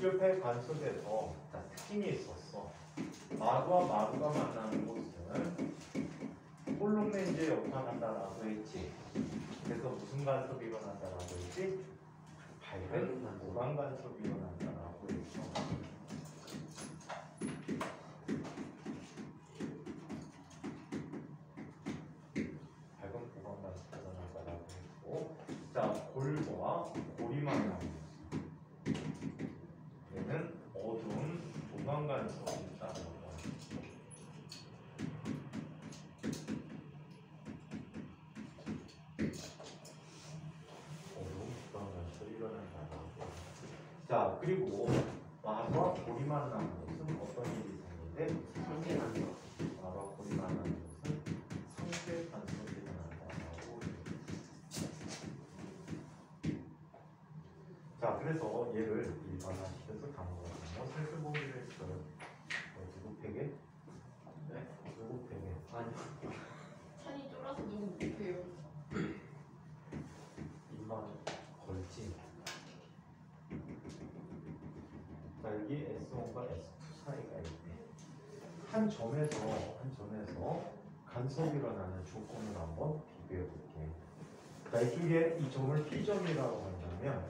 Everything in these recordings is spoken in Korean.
이쪽의 관속에서 특징이 있었어. 마루와 마루가 만나는 곳은 홀로멘즈의 역할한다라고 했지. 그래서 무슨 간섭이 일어난다라고 했지? 밝은 보강 간섭이 일어난다라고 했어. 밝은 보강 간섭이 일어난다라고 했고, 자, 골과 골이 만나는 얘는 어두운 보강 간섭이 있다라고 했어. 자, 그리고 마루와 골이 만나는 것은 어떤 일이 생기는데? 상쇄 간섭. 마루와 골이 만나는 것은 상쇄 간섭이 일어난다고. 자, 그래서 얘를 일반화시켜서 감각하는 슬슬보기를 했어요. 누구 팩에? 네? 누구 팩에? 아니요. 산이 쫄아서 너무 못해요. 입만 걸지. 자, 여기 S1과 S2 사이가 있네. 한 점에서 간섭이 일어나는 조건을 한번 비교해 볼게. 자, 이쪽에 이 점을 P점이라고 한다면,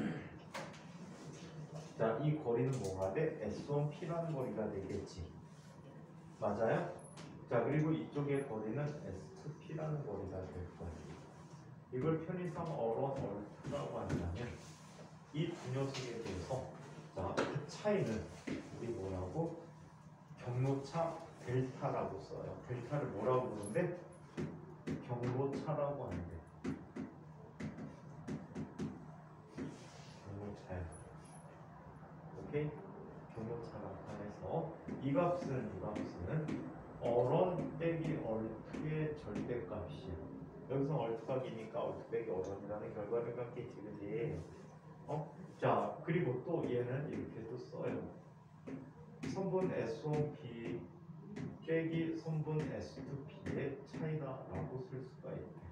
자, 이 거리는 뭐가 돼? S1P라는 거리가 되겠지. 맞아요? 자, 그리고 이쪽의 거리는 S2P라는 거리가 될 거야. 이걸 편의상 얼트라고 한다면, 이 두 녀석에 대해서, 자, 그 차이는 우리 뭐라고? 경로차 델타라고 써요. 델타를 뭐라고 부르는데? 경로차라고 하는데. 경로차야. 오케이? 경로차 나타내서 이 값은 얼언 빼기 얼트의 절대값이야. 여기서 얼트가 기니까 얼트 빼기 얼언이라는 결과를 갖겠지, 그지? 자, 그리고 또 얘는 이렇게 또 써요. 선분 S1P 빼기 선분 S2P의 차이다라고 쓸 수가 있대.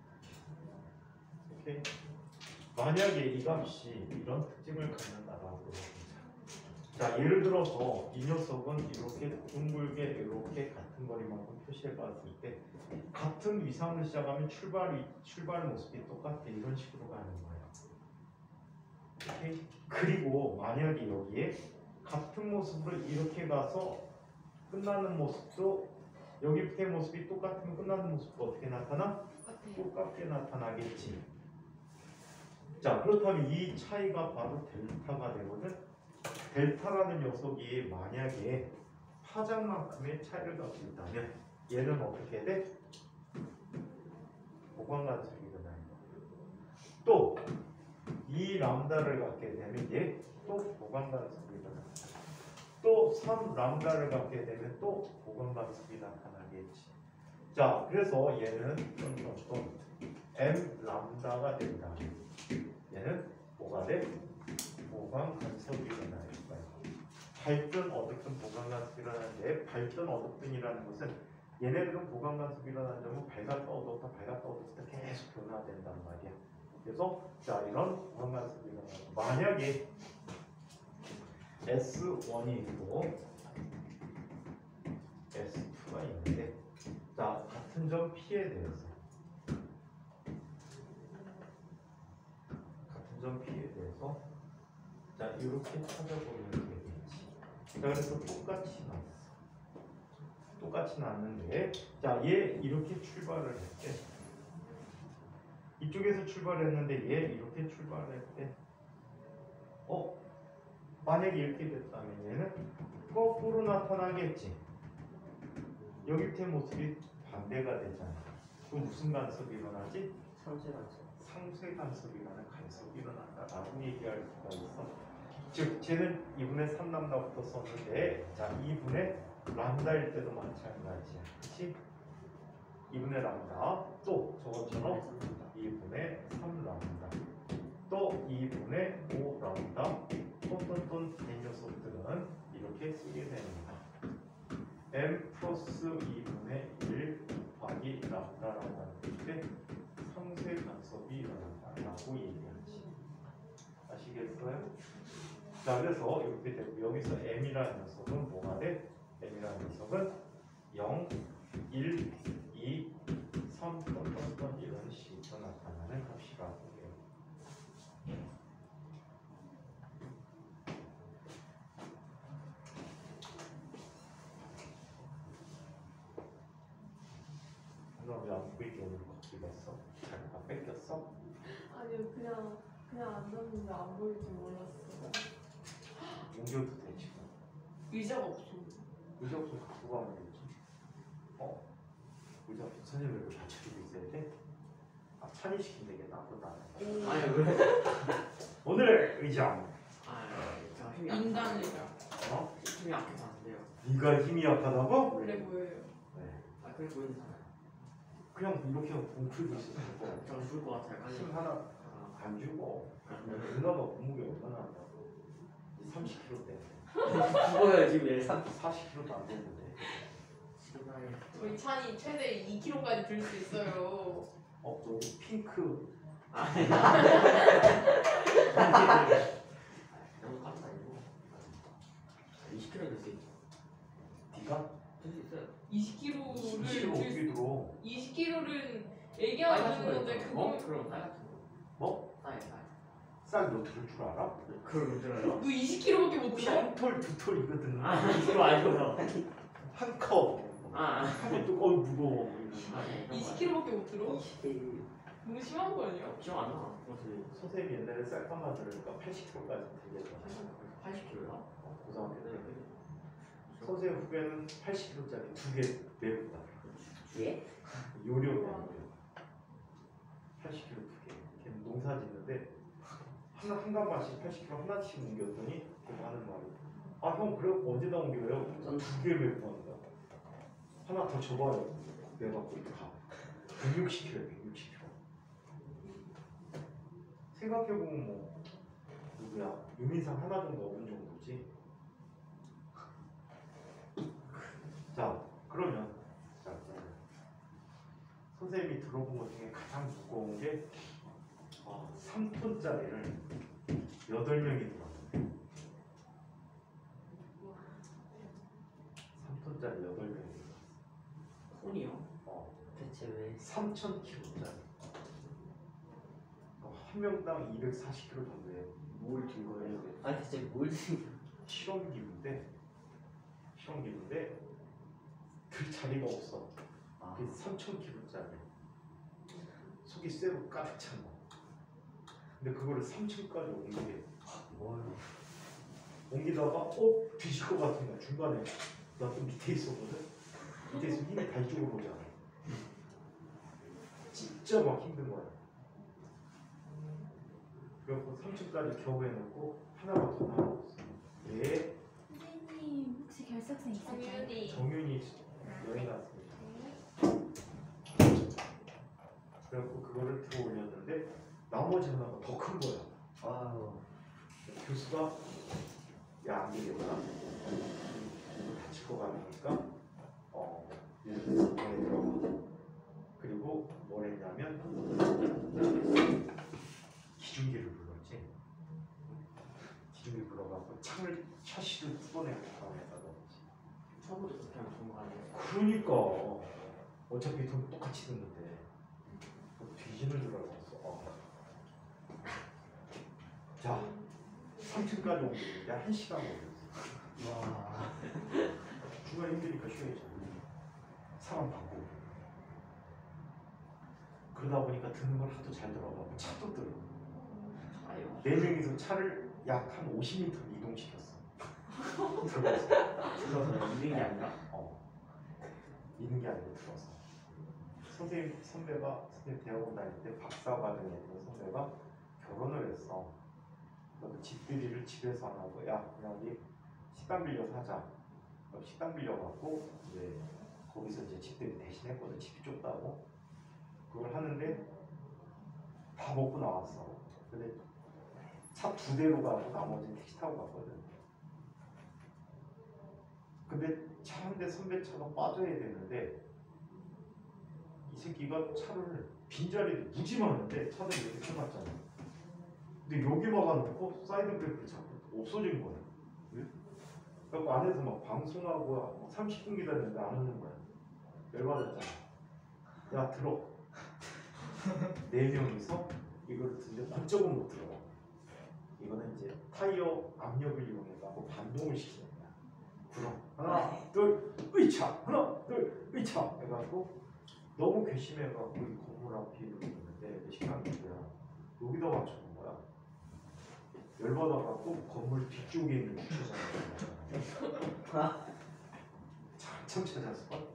오케이? 만약에 이 값이 이런 특징을 갖는다라고 해보자. 자, 예를 들어서 이 녀석은 이렇게 둥글게 이렇게 같은 거리만큼 표시해 봤을 때 같은 위상을 시작하면 출발 모습이 똑같아. 이런 식으로 가는 거예요. 오케이? 그리고 만약에 여기에 같은 모습으로 이렇게 가서 끝나는 모습도 여기부터의 모습이 똑같으면 끝나는 모습도 어떻게 나타나? 똑같게 나타나겠지. 자, 그렇다면 이 차이가 바로 델타가 되거든. 델타라는 녀석이 만약에 파장만큼의 차이를 갖고 있다면 얘는 어떻게 돼? 보강간섭이 일어나요. 또 이 람다를 갖게 되면 얘 또 보강간섭이 일어나요. 또 3람다를 갖게 되면 또 보강간섭이 나타나겠지. 자, 그래서 얘는 또 M 람다가 된다. 얘는 뭐가 돼? 보강간섭이 일어나요. 밝든 어둡든 보강간섭이 일어나는데, 밝든 어둡든이라는 것은 얘네들은 보강간섭이 일어나는 점은 밝았다 어둡다 밝았다 어둡다 계속 변화된단 말이야. 그래서 자, 이런 보강간섭이 일어나고, 만약에 S1이 있고 S2가 있는데, 자, 같은 점 P에 대해서 자, 이렇게 찾아보면 되겠지. 자, 그래서 똑같이 났는데, 자, 얘 이렇게 출발을 했대. 이쪽에서 출발했는데 얘 이렇게 출발했대. 만약에 이렇게 됐다면 얘는 거꾸로 나타나겠지. 여기부터의 모습이 반대가 되잖아. 그럼 무슨 간섭이 일어나지? 상쇄 간섭. 상쇄 간섭이라는 간섭이 일어난다라고 얘기할 수가 있어. 즉, 쟤는 2분의 3람다부터 썼는데, 자, 2분의 람다일 때도 마찬가지야. 그치? 2분의 람다, 또 저것처럼 2분의 3람다, 또 2분의 5람다, 똔똔똔 이 녀석들은 이렇게 쓰게 됩니다. m 플러스 2분의 1 곱하기 람다라고 하는 때 상쇄 간섭이 일어난다라고 얘기하지. 아시겠어요? 자, 그래서 이렇게 되고 여기서 m이라는 녀석은 뭐가 돼? m이라는 녀석은 0, 1, 2, 3, 이런 식으로 나타나는 값이라고 해요. 너 왜 안 보이게 오늘 걷기 봤어? 자기가 뺏겼어? 아니요, 그냥 앉았는데 안 보일 줄 몰랐어요. 옮겨도 돼 지금. 의자가 없어. 의자 없어 갖고 가면 되지. 의자 선생님 왜 받쳐주고 있어야 돼? 아, 찬이 시키면 되겠다. 그것도 안 해. 아니 왜? 오늘의 의자. 저 힘이 안 인간 의자. 힘이 약해서 안 돼요. 네가 힘이 약하다고? 원래 뭐예요? 네. 아 그래 보이잖아요. 그냥 이렇게 웅크리고 있어도 되고 저 죽을 것 같아요. 힘 하나 안 주고 누나가 몸무게 얼마나 한다고 30kg 대 죽어요 지금 얘. 40kg도 안 되는데 저희 찬이 최대 2kg까지 들 수 있어요. 여기 핑크 아니. 너무 깜다 이거. 20kg 될수 있죠. 네가 될수 있어요. 20kg를 20kg 어떻게 들어 20kg는 얘기하는 건데 그거 그럼 쌀 같은 거. 뭐? 쌀. 쌀너 들을 줄 알아? 그걸 못 들어요? 너 20kg밖에 못 들어? 한 톨 두 톨이거든 아 이거 아니고요. 한컵 하면 또 무거워 20kg밖에 못 들어? 20kg. 너무 심한 거 아니야? 기억 안 나. 어떻게? 선생님이 옛날에 쌀값만 들으니까 80kg까지 들겠다 80kg요? 고등학교 때 선생님 후배는 80kg짜리 2개 내고다 예? 요령이에요 80kg 2개 걔는 농사 짓는데 한 간만씩 80kg 하나씩 옮겼더니 걔가 하는 말이 아 형 그래 언제다 옮겨요? 그래서 2개 메고 가는 거야 하나 더 줘봐요 내갖고 가 160kg 160kg 생각해보면 뭐 누구야 유민상 하나 정도 얻은 정도지 자 그러면 자 선생님이 들어본 것 중에 가장 무거운 게 3톤짜리를 8명이 들었어요 3톤짜리 8명이 들었어요 톤이요? 대체 왜? 3,000kg짜리 한 명당 240kg 정도의 뭘 든 거예요? 아니 대체 뭘 든? 실험기구인데 들 자리가 없어. 아. 그게 3,000kg짜리 속이 쇠로 가득 찬 거. 근데 그거를 3층까지 옮기게. 뭘? 옮기다가 뒤질 것 같은 거야. 중간에 나 또 밑에 있었거든. 밑에 있으면 힘이 다 이쪽으로 오잖아. 진짜 막 힘든 거야. 그래서 3층까지 겨우 해놓고 하나만 더 남았어. 예. 선생님 혹시 결석생 있을까요? 정윤이 정윤이 여행 갔습니다. 그래갖고 그거를 들어 올렸는데 나머지 하나가 더 큰 거야. 아유. 교수가 야 안 되겠다. 이거 다칠 것 같으니까 이번에 들어가. 그리고 뭘 했냐면 기중기를 불렀지. 기중기 불러갖고 창을 샤시를 뜯어내고 가방에다 넣었지. 처음부터 그렇게 하면 좋은 거 아니에요? 그러니까 어차피 돈 똑같이 듣는데 뒤지는 줄 알았어. 자 3층까지 옮겼는데 1시간 걸렸어. 와. 중간에 힘드니까 쉬어야죠. 사람 바꾸고 그러다 보니까 듣는 걸 하도 잘 들어가고 차도 들어. 아유. 4명이서 차를 약 한 50m 이동시켰어. 들어가서 들어서 있는 게 아니라. 있는 게 아니고 들어서. 선생님 대학원 다닐 때 박사과정에 있는 선배가 결혼을 했어. 그래서 집들이를 집에서 안 하고 야 여기 식당 빌려서 하자. 식당 빌려갖고 이제 거기서 이제 집들이 대신했거든. 집이 좁다고. 그걸 하는데 다 먹고 나왔어. 근데 차 2대로 가고 나머지는 택시 타고 갔거든. 근데 차 한 대 선배 차가 빠져야 되는데 이 새끼가 차를 빈자리를 무지 많은데 차를 이렇게 펴놨잖아. 근데 여기 막아놓고 사이드 브레이크를 잡고 없어진 거야. 그래서 안에서 막 방송하고 30분 기다렸는데 안 오는 거야. 열받았잖아. 야 들어. 4명이서 이걸 듣는데 그쪽은 못 들어. 이거는 이제 타이어 압력을 이용해서 반동을 시키는 거야. 불어. 하나, 둘, 으이차. 하나, 둘, 으이차. 해갖고 너무 괘씸해갖고 이 건물 앞에 이렇게 있는데 식당이야. 여기다 맞춰놓은 거야. 열받아갖고 건물 뒤쪽에 있는 주차장에 참 찾았어.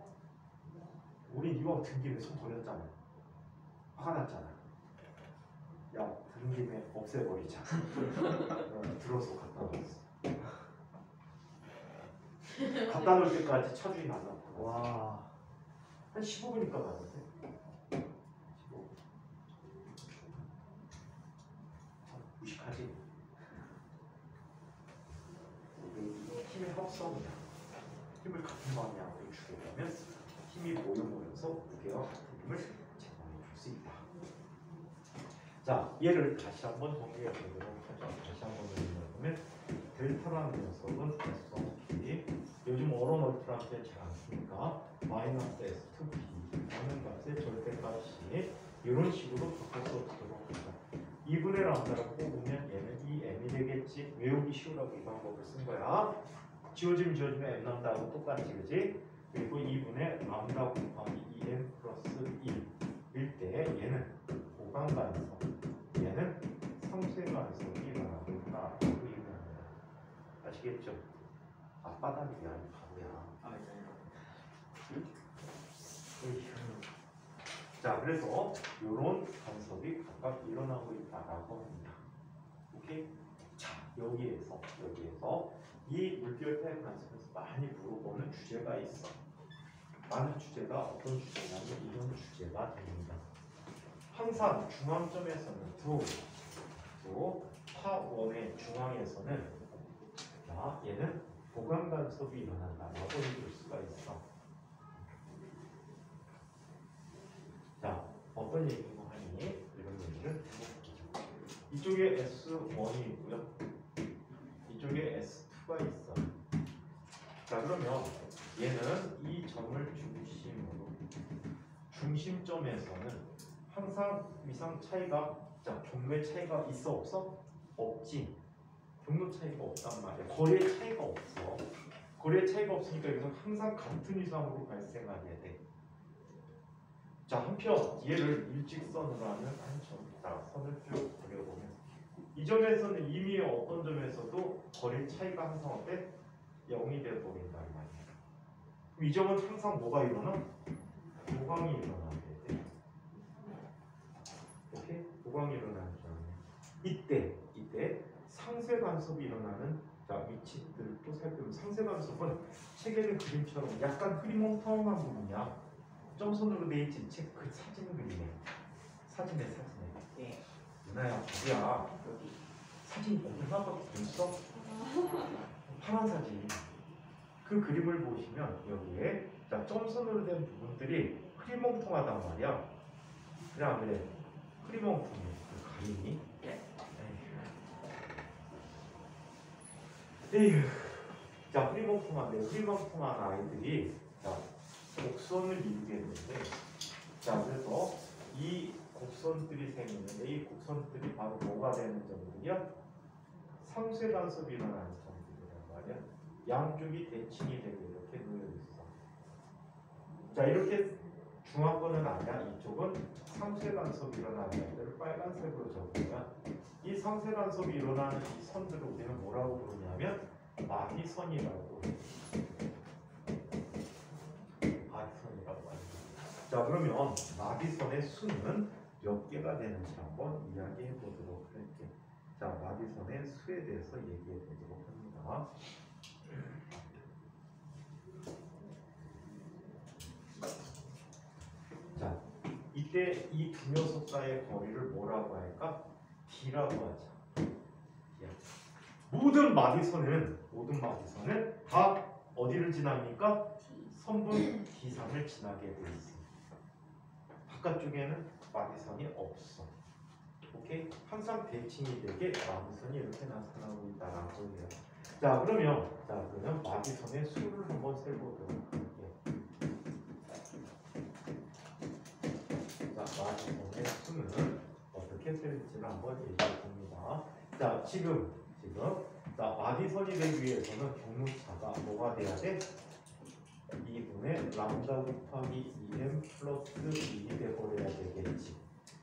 우린 이왕 든 김에 손 버렸잖아. 화가 났잖아. 야, 든 김에 없애버리자. 들어서 갖다 놨어. 갖다 놓을 때까지 차주인 안 나왔고. 와. 한 15분이니까 가는데. 15분. 무식하지? 이게 힘의 합성이야. 힘을 같은 방향으로 주려면 힘이 모여서 무게와 같은 힘을 제공해 줄 수 있다. 자, 얘를 다시 한번 정리해 보도록 하죠. 다시 한번 정리해 보면 델타라는 녀석은 S1P, 요즘 어로널트한테 잘 안 쓰니까 마이너스 S2P 라는 값의 절대값이 이런 식으로 바꿔서 쓰도록 하죠. 2분의 람다를 뽑으면 얘는 이 m이 되겠지. 외우기 쉬우라고 이 방법을 쓴 거야. 지워지면 m 람다하고 똑같지, 그지? 그리고 2분의 람다 곱하기 2m 플러스 1일 때 얘는 보강간섭, 얘는 상쇄간섭이 일어나고 있습니다. 아시겠죠? 앞바닥이 아니 바보야. 자, 그래서 이런 간섭이 각각 일어나고 있다라고 합니다. 오케이? 자, 여기에서 이 물결 타입 간섭에서 많이 물어보는 주제가 있어. 많은 주제가 어떤 주제냐면 이런 주제가 됩니다. 항상 중앙점에서는 또 파원의 중앙에서는 자, 얘는 보강 간섭이 일어난다라고 볼 수가 있어. 자, 어떤 얘기고 하니 이런 얘기를 해보죠. 이쪽에 S1이고요. 이쪽에 S2가 있어. 자, 그러면 얘는 이 점을 중심으로 중심점에서는 항상 위상 차이가 자, 종류의 차이가 있어 없어? 없지. 종류 차이가 없단 말이야. 거리의 차이가 없어. 거리의 차이가 없으니까 여기서 항상 같은 위상으로 발생하게 돼. 자, 한편 얘를 일직선으로 하는 한 점이다. 선을 쭉 그려보면 이 점에서는 이미 어떤 점에서도 거리 차이가 항상 어때? 0이 되어버린단 말이야. 그럼 이 점은 항상 뭐가 일어나? 보강이 일어나게 돼. 이렇게 보강이 일어나는 점이야. 이때 상쇄 간섭이 일어나는 자, 위치들도 살펴보면 상쇄 간섭은 책에는 그림처럼 약간 흐리멍텅한 부분이야. 점선으로 돼 있지. 책 그 사진 그리네. 사진에. 네. 누나야, 뭐야? 여기. 사진 얼마나 있어? 파란 사진. 그 그림을 보시면 여기에 자, 점선으로 된 부분들이 흐리멍텅하단 말이야. 그래 안 그래? 흐리멍텅해. 그 그림이. 에휴. 자, 흐리멍텅한 아이들이 자, 곡선을 이루게 되는데, 자, 그래서 이 곡선들이 생기는데 이 곡선들이 바로 뭐가 되는 점들이야? 상쇄 간섭이 일어나는 점들이란 말이야. 양쪽이 대칭이 되게 이렇게 놓여 있어. 자, 이렇게 중앙권은 아니야. 이쪽은 상쇄 간섭이 일어나는 것들을 빨간색으로 적으면 이 상쇄 간섭이 일어나는 이 선들을 우리는 뭐라고 부르냐면 마비선이라고 해. 자, 그러면 마비선의 수는 몇 개가 되는지 한번 이야기해 보도록 할게요. 자, 마비선의 수에 대해서 얘기해 보도록 합니다. 자, 이때 이 두 녀석 사이의 거리를 뭐라고 할까? D라고 하자. 모든 마비선은 다 어디를 지납니까? 선분 D상을 지나게 돼 있습니다. 바깥쪽에는 마비선이 없어. 오케이? 항상 항상 대칭이 되게 마디선이 이렇게 나타나고 있다라고 해요. 자 그러면 마디선의 수를 한번 세보도록 할게요. 자 마디선의 수는 어떻게 셀지를 한번 얘기해 봅니다. 자 지금 자 마디선이 되기 위해서는 경무차가 뭐가 돼야 돼? 2분의 람다 곱하기 2m 플러스 2이 돼버려야 되겠지.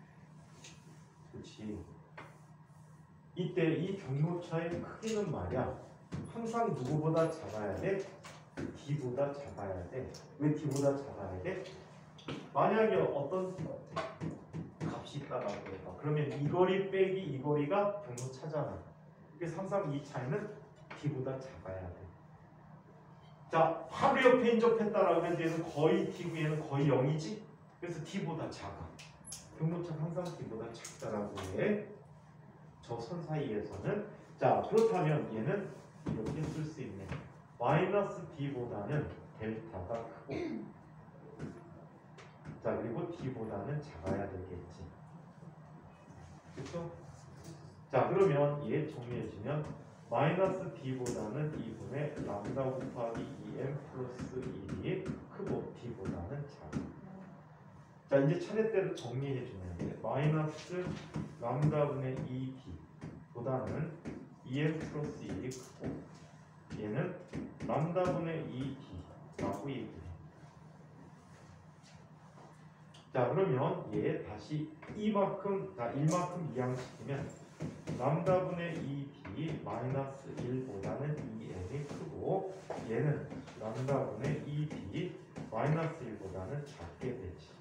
그렇지. 이때 이 경로차의 크기는 말이야 항상 누구보다 작아야 돼? D보다 작아야 돼. 왜 D보다 작아야 돼? 만약에 어떤 값이 있다라고 해봐. 그러면 이 거리 빼기 이 거리가 경로차잖아. 그래서 항상 이 차이는 D보다 작아야 돼. 자, 바로 옆에 인접했다라고 하면 얘는 거의 D구에는 거의 0이지? 그래서 D보다 작아. 경로차 항상 D보다 작다라고 해. 저 선 사이에서는. 자, 그렇다면 얘는 이렇게 쓸 수 있네. 마이너스 D보다는 델타가 크고 자, 그리고 D보다는 작아야 되겠지. 그렇죠? 자, 그러면 얘 정리해주면 마이너스 D보다는 2분의 람다 곱하기 2m 플러스 1이 크고 D보다는 작아. 자, 이제 차례대로 정리해주면 돼. 마이너스 람다분의 2D보다는 2m 플러스 1이 크고 얘는 람다분의 2D라고 얘기해. 자, 그러면 얘 다시 이만큼, 1만큼 이항시키면 람다분의 2D 마이너스 1보다는 2m이 크고 얘는 람다분의 2D 마이너스 1보다는 작게 되지.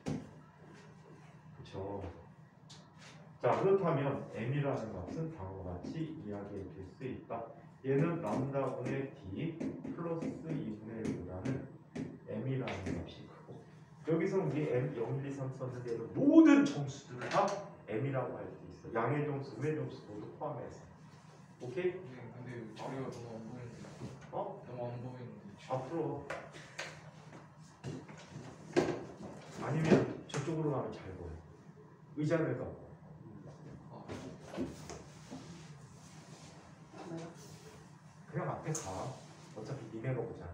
그쵸? 자, 그렇다면 m이라는 값은 다음과 같이 이야기해 줄 수 있다. 얘는 람다분의 d 플러스 2분의 1보다는 m이라는 값이 크고 여기서 우리 m 0, 1, 2, 3 썼는데 모든 정수들 다 m이라고 할 수 있어. 양의 정수, 음의 정수 모두 포함해서. 오케이? 근데 자리가 너무 안 보이는데. 어? 너무 안 보이는데. 앞으로 아니면 저쪽으로 가면 잘 보여. 의자를 갖고. 그냥 앞에 가. 어차피 니네가 보잖아.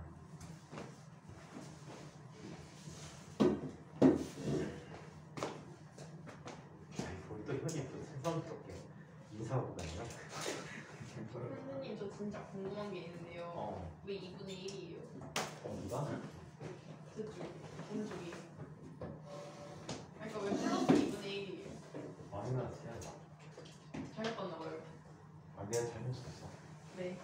우리 또 현이 또 새삼스럽게 인사하고 다니나? 선생님 저 진짜 궁금한 게 있는데요. 왜 2분의 1이에요? 어디가? 그쪽 오른쪽이. 그러니까 왜 플러스 2분의 1이에요? 마이너스야. 잘못 봤나 봐요. 아, 내가 잘못 썼어. 네.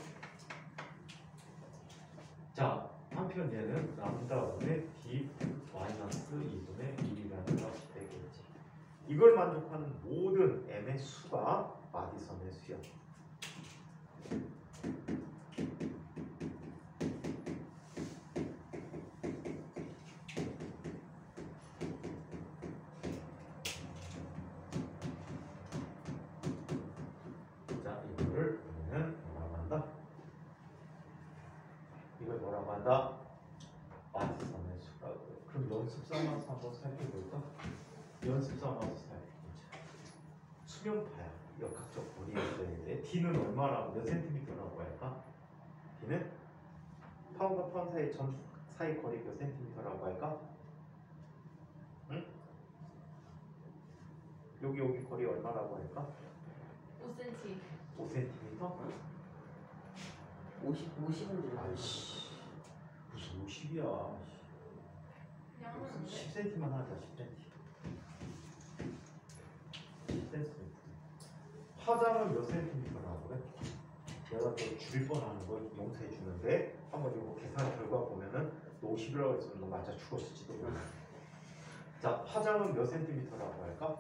자, 한편 얘는 람다분의 d 마이너스 2분의 1이라는 값이 되겠지. 이걸 만족하는 모든 m의 수가 마디선의 수야. 자, 이거를 우리는 뭐라고 한다? 이걸 뭐라고 한다? 마디선의 수라고. 그럼 연습 삼아서 한번 살펴볼까? 연습 삼아서 살펴보자. 수면파야. 역학적 거리에 있어야 돼. D는 얼마라고 몇 센티미터라고 할까? D는 파운과 파운 사이 점 사이 거리 몇 센티미터라고 할까? 응? 여기 거리 얼마라고 할까? 5cm. 5cm? 50은 줄 알고. 아이씨 무슨 50이야. 그냥 하는데. 10cm만 하자. 10cm. 10cm. 파장은 몇 센티미터라고 그래? 내가 또 줄일 뻔하는 거 용서해 주는데 한번 이거 계산 결과 보면은 너 50이라고 했으면 너 맞아 죽었을지도 몰라. 자, 파장은 몇 센티미터라고 할까?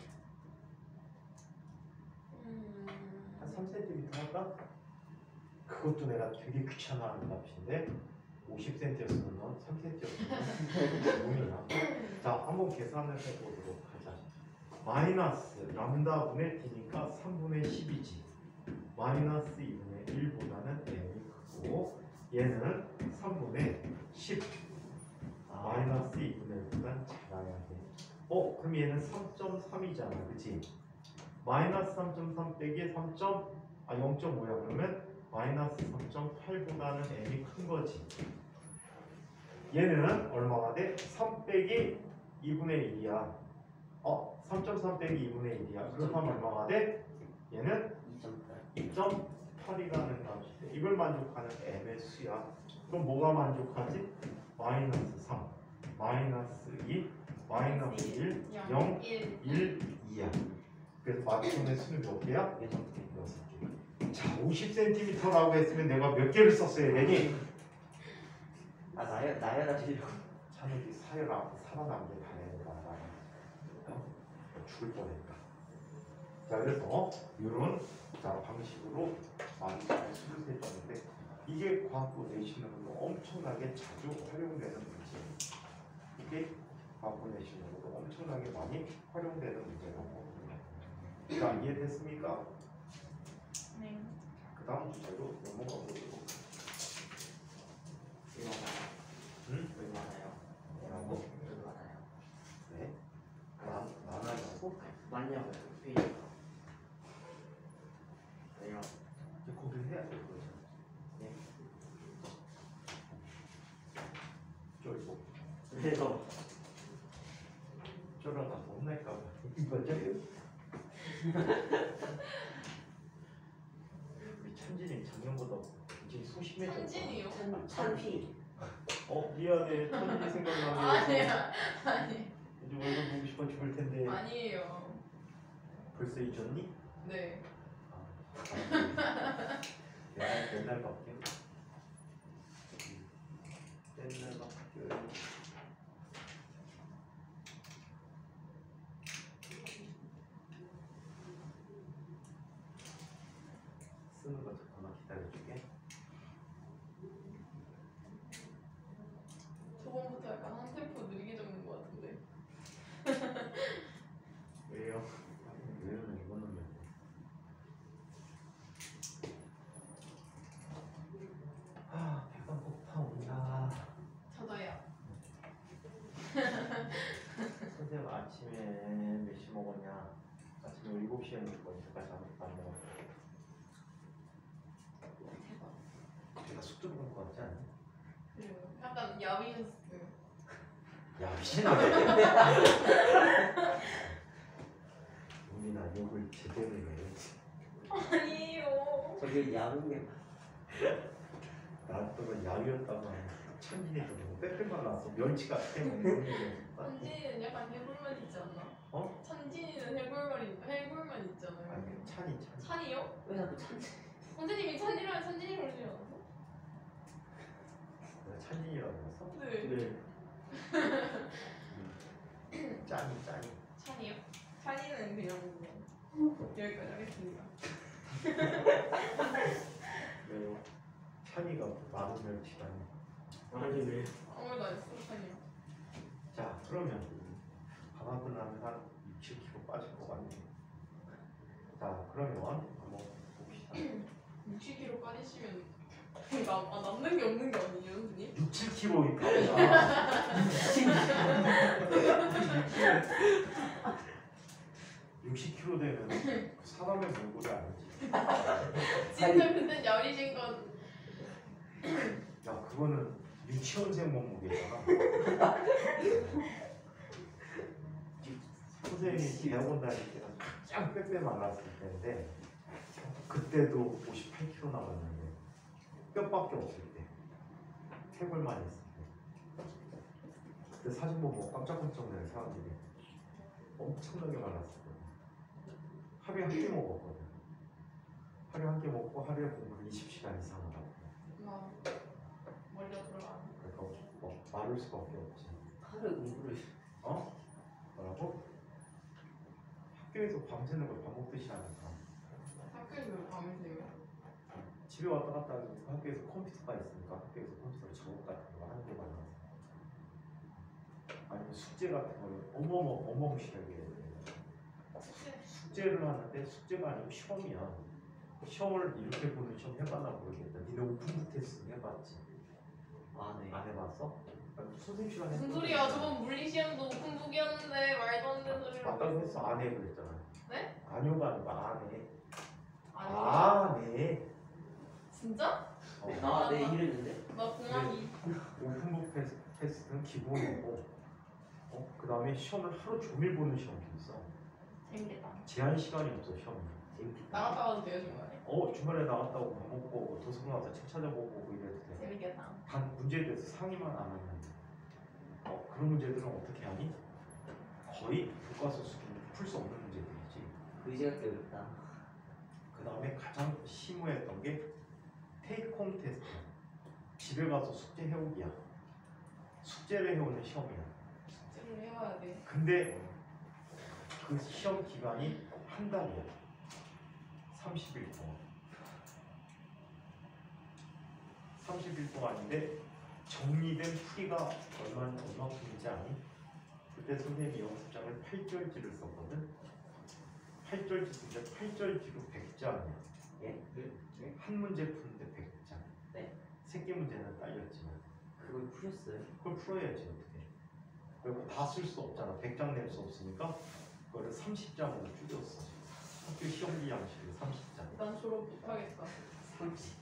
한 3cm 할까? 그것도 내가 되게 귀찮아하는 값인데 50cm였으면 넌 3cm였으면 용이야. 자, 한번 계산을 해보도록 하자. 마이너스 람다분의 d니까 3분의 10이지. 마이너스 2분의 1보다는 m이 크고 얘는 3분의 10 마이너스 2분의 1보다는 작아야 돼. 그럼 얘는 3.3이잖아. 그치? 마이너스 3.3 빼기 0.5야. 그러면 마이너스 3.8보다는 m이 큰 거지. 얘는 얼마가 돼? 3 빼기 2분의 1이야. 3.3 빼기 2분의 1이야. 그렇다면 얼마가 돼? 얘는 2.8이라는 값이 돼. 이걸 만족하는 m의 수야. 그럼 뭐가 만족하지? 마이너스 3, 마이너스 2, 마이너스 1, 0, 1, 2야. 그래서 맞춤의 수는 몇 개야? 6개. 자, 50cm라고 했으면 내가 몇 개를 썼어야 되니? 아 나열하시려고. 찬욱이 살아남게 다행이다. 죽을 뻔했다. 자, 그래서 이런 방식으로 맞춤의 수를 세줬는데 이게 과학부 내신으로 엄청나게 자주 활용되는 문제. 이게 과학부 내신으로 엄청나게 많이 활용되는 문제라고. 자, 이해됐습니까? 네. 그 다음 문제로 넘어가 보도록. 얼마나요? 응? 얼마나요? 뭐라고? 얼마나요? 네. 많아요. 맞냐고요? 페이지가. 왜요? 이제 거기를 해야 될 거죠. 네. 쫄고 그래서 쫄아다 혼날까 봐. 이거죠? 우리 찬진이 작년보다 이제 소심해졌다. 천진이요? 찬피. 미안해. 찬진이 생각나네. 아니야. 아니. 이제 월급 보고 싶어 죽을 텐데. 아니에요. 벌써 잊었니? 네. 옛날밖에. 쓰는 거 잠깐만 기다려줄게. 저번부터 약간 한 템포 느리게 적는 것 같은데. 왜요? 왜냐면 이거는 배가 고파온다. 저도요. 선생님 아침에 몇 시 먹었냐? 아침에 7시에 먹고 이제까지 아무것도 안 먹었어. 대박. 배가 숙주 먹은 거 같지 않니? 그리고 약간 야위셨어요. 야 미친놈. 우리나 욕을 제대로 해야지. 아니에요. 저기 야근게. 나또는 야유였다고 천진이 너무 빼빼만 나서 멸치 같아. 천진이는 약간 해골만 있지 않나? 어? 천진이는 해골만 있잖아요. 아니 찬이. 찬이요? 왜 자꾸 찬? 선생님이 찬이랑 천진이 그러지 않았어? 내가 찬진이라고 했어? 네. 짠이. 찬이요? 찬이는 그냥 여기까지 하겠습니다. 왜요? 찬이가 많은 멸치라니. 아니 왜? 아무 말도 안 했어, 찬이요. 자 그러면 방학 끝나면 한 6, 7kg 빠질 것 같네. 자 그러면 한번 봅시다. 60kg 빠지시면 남는 게 없는 게 아니에요, 선생님? 6, 7kg니까 60kg 되면 사람의 몰골이 아니지. 진짜 근데 야위신 건 야 그거는 유치원생 몸무게잖아. 선생님이 대학원 다닐 때는 쫙 빼빼 말랐을 때인데 그때도 58kg 나갔는데 뼈밖에 없을 때 태골만 했을 때 그때 사진 보고 깜짝깜짝 놀란 사람들이 엄청나게 말랐었거든. 하루에 한 끼 먹었거든. 하루에 한 끼 먹고 하루에 공부를 20시간 이상 하고 머리가 돌아가는. 그러니까 마를 수밖에 없지. 하루 공부를. 뭐라고? 학교에서 밤새는 걸 밥 먹듯이 하니까 학교에서 왜 밤을 새요? 집에 왔다 갔다 하니까 학교에서 컴퓨터가 있으니까 학교에서 컴퓨터로 작업 같은 거 하는 게 많아서 아니면 숙제 같은 거를 어마무시하게 해야 돼. 숙제를 하는데 숙제가 아니고 시험이야. 시험을 이렇게 보는 시험 해봤나 모르겠다. 니네 오픈북 테스트 해봤지? 아 네. 안 해봤어? 선생님 시간에 무슨 소리야? 저번 물리 시험도 오픈북이었는데 말도 안 되는 소리를. 아까 했어. 안 해 그랬잖아. 네? 안 아니오가 아니고 아네. 아니. 아네. 진짜? 아, 네 이랬는데. 나 공항이. 오픈북 테스트는 기본이고, 그 다음에 시험을 하루 종일 보는 시험도 있어. 재밌겠다. 제한 시간이 없어 시험이. 재밌겠다. 나갔다 와도 돼요 중간에? 주말에 나갔다고 밥 먹고 도서관 와서 책 찾아보고 이래도 돼. 재밌겠다. 단 문제에 대해서 상의만 안 하면 돼. 그런 문제들은 어떻게 하니? 거의 교과서 수준으로 풀 수 없는 문제들이지. 의지가 꽤 어렵다. 그 다음에 가장 심오했던 게 테이크홈 테스트. 집에 가서 숙제 해오기야. 숙제를 해오는 시험이야. 숙제를 해와야 돼. 근데 그 시험 기간이 한 달이야. 30일 동안. 30일 동안인데 정리된 풀이가 얼마큼인지 아니? 그때 선생님이 연습장을 8절지를 썼거든. 8절지인데 8절지로 100장이야. 예? 한 문제 푸는데 100장. 네. 새끼 문제는 딸렸지만 그걸 푸셨어요? 그걸 풀어야지 어떻게. 그리고 다 쓸 수 없잖아. 100장 낼 수 없으니까 그거를 30장으로 줄였어. 학교 시험지 양식을 30장. 난 졸업 못하겠다. 30.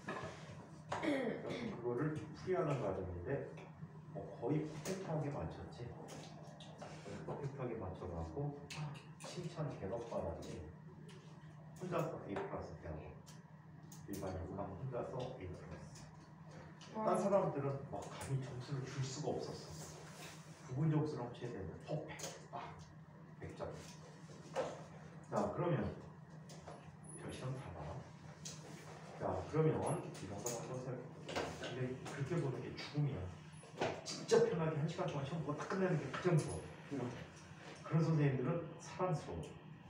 그거를 풀이하는 과정인데 거의 퍼펙트하게 맞췄지. 퍼펙트하게 맞춰갖고 칭찬 대박 받았지. 혼자서 A 플러스 배우고 일반인만 혼자서 A 플러스. 딴 사람들은 막 감히 점수를 줄 수가 없었어. 부분 점수를 합쳐야 되는데 퍼펙트. 100점. 자 그러면 별시험 다 봐. 자 그러면 이런 걸 한번 생각해보자. 근데 그렇게 보는 게 죽음이야. 진짜 편하게 1시간 동안 시험 보고 딱 끝내는 게 가장 좋아. 그런 선생님들은 사랑스러워.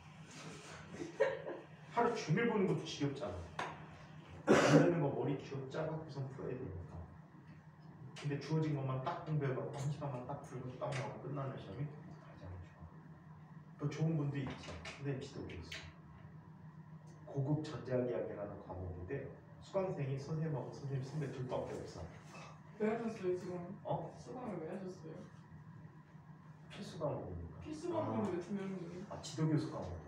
하루 종일 보는 것도 지겹잖아. 안 되는 거 머리 쥐어 짜갖고선 풀어야 되니까. 근데 주어진 것만 딱 공부해갖고 1시간만 딱 풀고 딱 나오고 끝나는 시험이 가장 좋아. 더 좋은 분도 있지. 선생님 지도도 있어. 고급 전자기학이라는 과목인데 수강생이 선생님하고 선생님 선배 둘밖에 없어. 왜 하셨어요 지금? 수강을 왜 하셨어요? 필수 과목이니까. 필수 과목인데 왜 2명이? 지도교수 과목.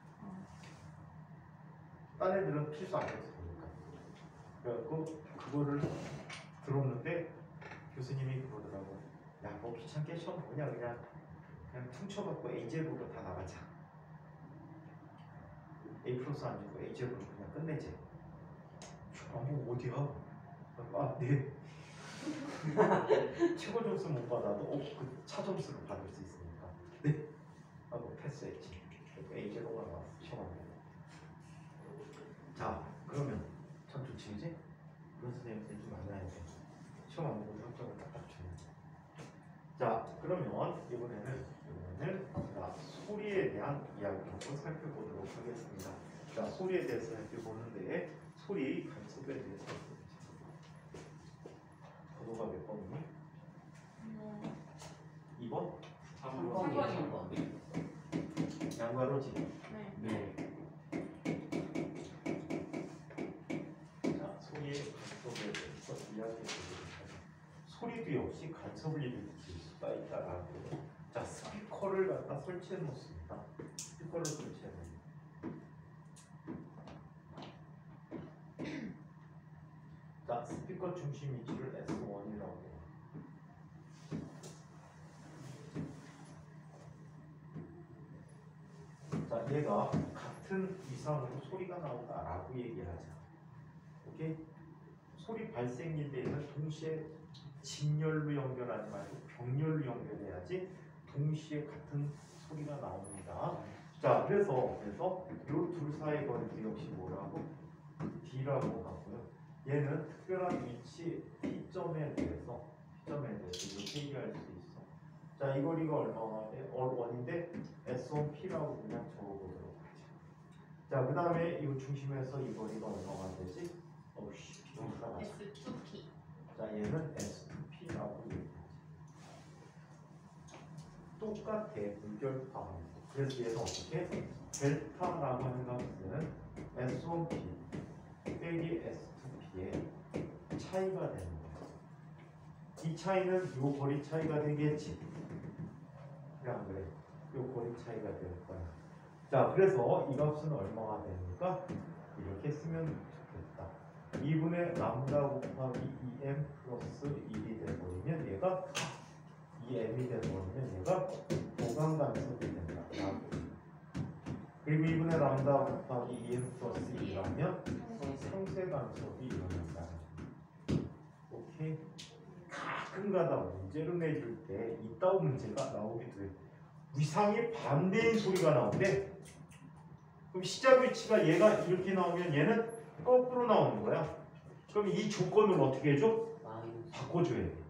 딴 애들은 필수 안 해서 보니까. 그래갖고 그거를 들었는데 교수님이 그러더라고. 야, 뭐 귀찮게 시험 보냐 그냥 퉁쳐갖고 A제로로 다 나가자. A 플러스 안 주고 A제로로 그냥 끝내지. 뭐 어디야? 네. 최고 점수 못 받아도 그 차점수를 받을 수 있으니까. 네. 하고 패스했지. A제로가 나왔어. 시험하면. 자, 그러면 참 좋지, 그지? 그런 선생님들이 좀 만나야 돼. 시험 안 보고 성적을 딱딱 주는. 자, 그러면 이번에는 자, 소리에 대한 이야기를 한번 살펴보도록 하겠습니다. 자, 소리에 대해서 살펴보는데 소리 간섭에 대해서 번호가 몇 번이니? 2번? 3번이요. 양가로지? 네. 네. 자, 소리의 간섭에 대해서 이야기해보도록 하겠습니다. 소리도 역시 간섭을 일으킬 수가 있다라는 거죠. 자, 스피커를 갖다 설치해 놓습니다. 스피커를 설치해 놓습니다. 자, 스피커 중심 위치를 S1이라고 해요. 자, 얘가 같은 이상으로 소리가 나온다라고 얘기하자. 오케이? 소리 발생일대에는 동시에 직렬로 연결하지 말고 병렬로 연결해야지 동시에 같은 소리가 나옵니다. 자, 그래서 이 둘 사이 거리도 역시 뭐라고? D라고 하고요. 얘는 특별한 위치 P점에 대해서 이렇게 얘기할 수 있어. 자, 이 거리가 얼마나 돼? 1인데 S1P라고 그냥 적어보도록 하자. 자, 그 다음에 이 중심에서 이 거리가 얼마나 되지? P가 맞아. S2P. 자, 얘는 S2P라고 얘기하지. 똑같아, 물결파. 그래서 얘는 어떻게? 델타라고 하는 값은 S1P 빼기 S2P의 차이가 되는 거야. 이 차이는 요 거리 차이가 되겠지. 그래 안 그래? 요 거리 차이가 될 거야. 자, 그래서 이 값은 얼마가 되니까 이렇게 쓰면 좋겠다. 2분의 람다 곱하기 2m 플러스 1이 돼버리면 얘가 2m이 돼버리면 얘가 보강간섭이 된다. 그리고 2분의 람다 곱하기 2m 플러스 1이라면 상쇄간섭이 일어난다. 오케이? 가끔가다 문제를 내줄 때 이따오 문제가 나오기도 해. 위상이 반대인 소리가 나오는데 그럼 시작 위치가 얘가 이렇게 나오면 얘는 거꾸로 나오는 거야. 그럼 이 조건을 어떻게 해줘? 바꿔줘야 돼.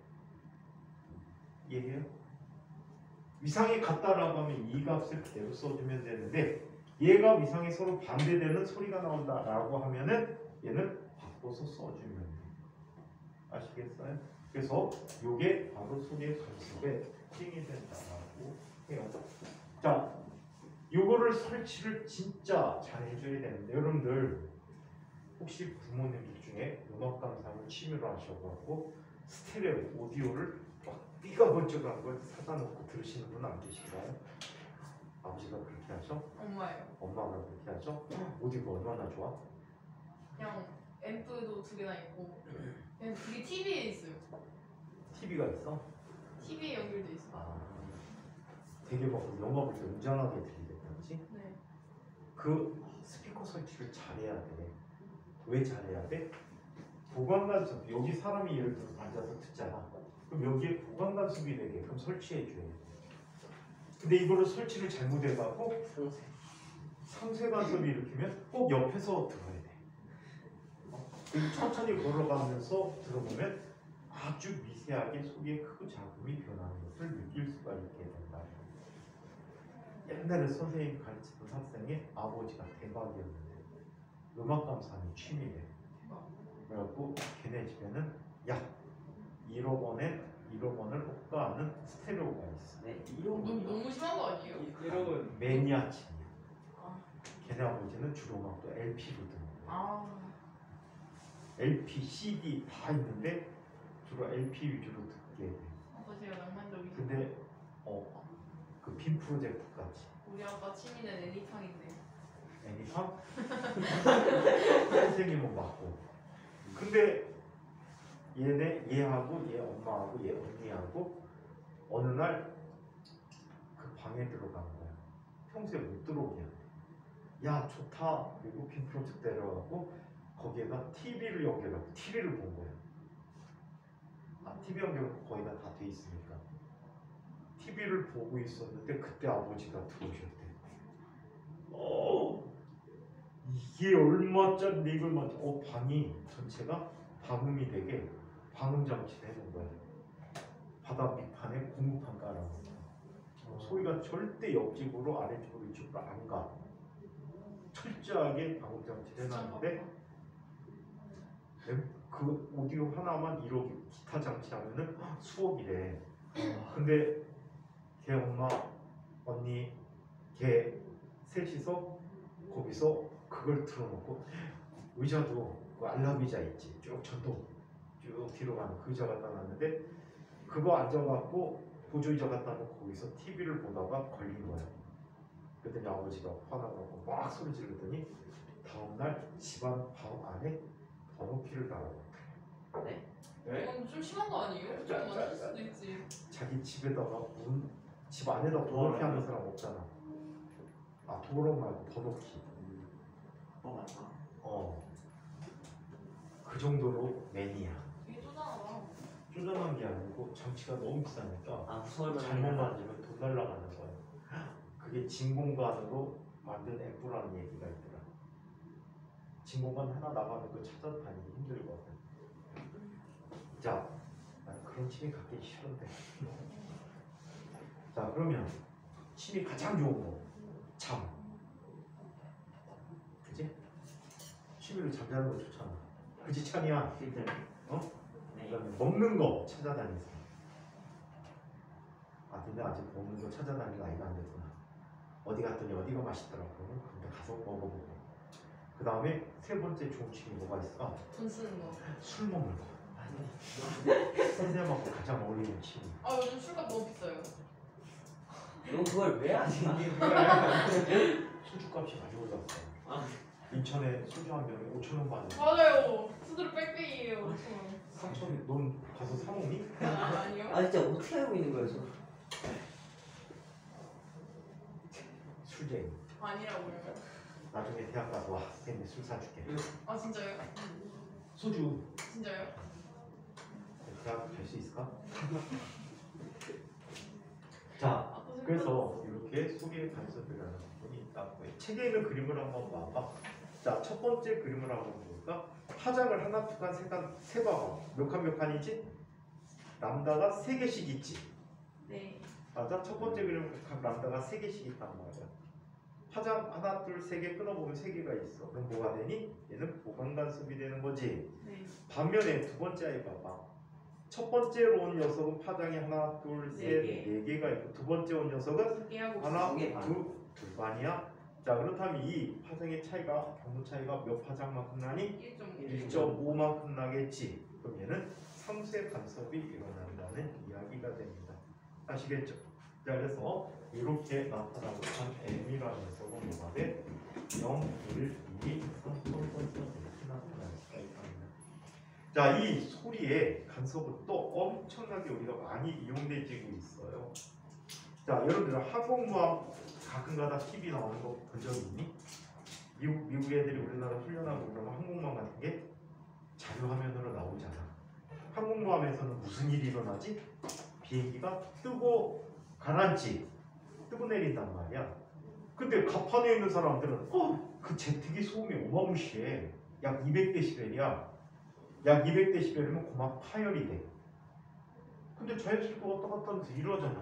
이해해요? 위상이 같다라고 하면 이 값을 그대로 써주면 되는데 얘가 위상이 서로 반대되는 소리가 나온다라고 하면은 얘는 바꿔서 써주면 돼. 아시겠어요? 그래서 이게 바로 소리의 관습의 특징이 된다라고 해요. 자, 요거를 설치를 진짜 잘 해줘야 되는데 여러분들 혹시 부모님 중에 음악 감상을 취미로 하셔가지고 스테레오 오디오를 막 삐가 번쩍한 걸 사다 놓고 들으시는 분 안 계신가요? 아버지가 그렇게 하셔? 엄마예요. 엄마가 그렇게 하셔? 오디오가 얼마나 좋아? 그냥 앰프도 2개나 있고 그냥 그게 TV에 있어요. TV가 있어? TV에 연결돼 있어. 아, 되게 막 영업을 웅장하게 들리겠지? 네. 그 스피커 설치를 잘해야 돼. 왜 잘해야 돼? 보강간섭, 여기 사람이 예를 들어서 앉아서 듣잖아. 그럼 여기에 보강간섭이 되게끔 설치해줘야 돼. 근데 이거를 설치를 잘못해갖고 상쇄간섭이 일으키면 꼭 옆에서 들어야 돼. 그리고 천천히 걸어가면서 들어보면 아주 미세하게 속에 크고 작음이 변하는 것을 느낄 수가 있게 된다. 옛날에 선생님이 가르치던 학생의 아버지가 대박이었는데 음악 감상이 취미래. 그래갖고 걔네 집에는 야 1억 원을 호가하는 스테레오가 있어. 네. 너무 심한 거 아니에요? 이러면 매니아층이야. 아. 걔네 아버지는 주로 막 또 LP로 듣는 거야. 아. LP, CD 다 있는데 주로 LP 위주로 듣게 돼. 아버지가 낭만적이시고. 근데 그 빔 프로젝트까지. 우리 아빠 취미는 애니팡인데. 애니팡? 선생님은 맞고. 근데 얘하고 얘 엄마하고 얘 언니하고 어느 날 그 방에 들어간 거야. 평소에 못 들어오게 하는데. 야 좋다. 그리고 빔 프로젝트 내려가고 거기에다 TV를 연결하고 TV를 본 거야. 아, TV 연결은 거의 다 돼 있으니까. TV를 보고 있었는데 그때 아버지가 들어오셨대. 이게 얼마짜리 이걸 방이 전체가 방음이 되게 방음 장치를 해놓은 거야. 바닥 밑판에 고무판 깔아놓은 거야. 소리가 절대 옆집으로 아래쪽으로 이쪽으로 안 가. 철저하게 방음 장치를 해놨는데 그 오디오 하나만 1억 기타 장치 하면은 수억이래. 근데 걔 엄마, 언니, 걔 셋이서 거기서 그걸 틀어놓고 의자도 그 알람 의자 있지. 쭉 전동 쭉 뒤로 가는 그 의자 갖다 놨는데 그거 앉아갖고 보조의자 갖다 놓고 거기서 TV를 보다가 걸린 거야. 그랬더니 아버지가 화나고 막 소리 지르더니 다음날 집안 방 안에 번호키를 달아놓고 네? 이건 좀 심한 거 아니에요? 좀 만들 수도 있지. 자기 집에다가 집 안에다 번호키 하는 사람 없잖아. 아 도로 말고 번호키. 맞아. 그 정도로 매니아. 되게 쪼잔하다. 쪼잔한 게 아니고 장치가 너무 비싸니까 아 무서울 잘못 만지면 돈 날라가는 거야. 그게 진공관으로 만든 앰프라는 얘기가 있더라. 진공관 하나 나가는 거 찾아다니기 힘들거든. 자, 난 그런 취미 갖기 싫은데. 자, 그러면 취미 가장 좋은 거 잠. 그지? 취미로 잠자는 거 좋잖아. 그지 찬이야? 힘들. 네. 그다음에 먹는 거 찾아다니세요. 아 근데 아직 먹는 거 찾아다니는 나이가 안 됐구나. 어디 갔더니 어디가 맛있더라고. 근데 가서 먹어보고. 그 다음에 세 번째 좋은 취미 뭐가 있을까? 돈 쓰는 거. 술 먹는 거. 선생님하고 가장 어울리는 취미. 아 요즘 술값 너무 비싸요. 너 그걸 왜 하지? 소주값이 많이 올랐어. 아. 인천에 소주 한 병에 5,000원 받는. 맞아요. 수수료 빽빽이에요. 3,000원. 넌 가서 사 먹니? 아니요. 아 진짜 어떻게 알고 있는 거예요 저? 술쟁이. 아니라고요. 나중에 대학 가서 와 선생님 술 사줄게. 아 진짜요? 소주. 진짜요? 대학 갈 수 있을까? 자, 아, 또 그래서 이렇게 소리의 간섭이라는 부분이 있다고 해. 책에 있는 그림을 한번 봐봐. 자, 첫 번째 그림을 한번 볼까? 파장을 하나, 두 칸, 세 칸. 몇 칸, 몇 칸이지? 람다가 3개씩 있지. 네. 맞아? 첫 번째 그림은 각 람다가 3개씩 있단 말이야. 파장 하나, 둘, 세 개 끊어보면 3개가 있어. 그럼 뭐가 되니? 얘는 보강 간섭이 되는 거지. 네. 반면에 두 번째 아이 봐봐. 첫 번째로 온 녀석은 파장이 하나, 둘, 셋, 네 개. 4개가 있고 두 번째 온 녀석은 두개 하고 하나, 두개 반. 둘 반이야. 자, 그렇다면 이 파장의 차이가 경도 차이가 몇 파장만큼 나니? 1.5. 1.5만큼 나겠지. 그럼 얘는 상쇄 간섭이 일어난다는 이야기가 됩니다. 아시겠죠? 자, 그래서 이렇게 나타나고 한 M이라는 녀석은 뭐가 돼? 0, 1, 2, 3, 4, 5, 6 이렇게 나타날 수가 있답니다. 자, 이 소리의 간섭은 또 엄청나게 우리가 많이 이용되고 있어요. 자, 여러분들 항공모함 가끔가다 TV 나오는 거 본 적 있니? 미국 애들이 우리나라 훈련하고 그러면 항공모함 같은 게 자료 화면으로 나오잖아. 항공모함에서는 무슨 일이 일어나지? 비행기가 뜨고 가라앉지, 뜨고 내린단 말이야. 근데 갑판에 있는 사람들은 그 제트기 소음이 어마무시해. 약 200데시벨이야. 약 200데시벨이면 고막 파열이 돼. 근데 자연스럽게 왔다 갔다 하면서 이러잖아.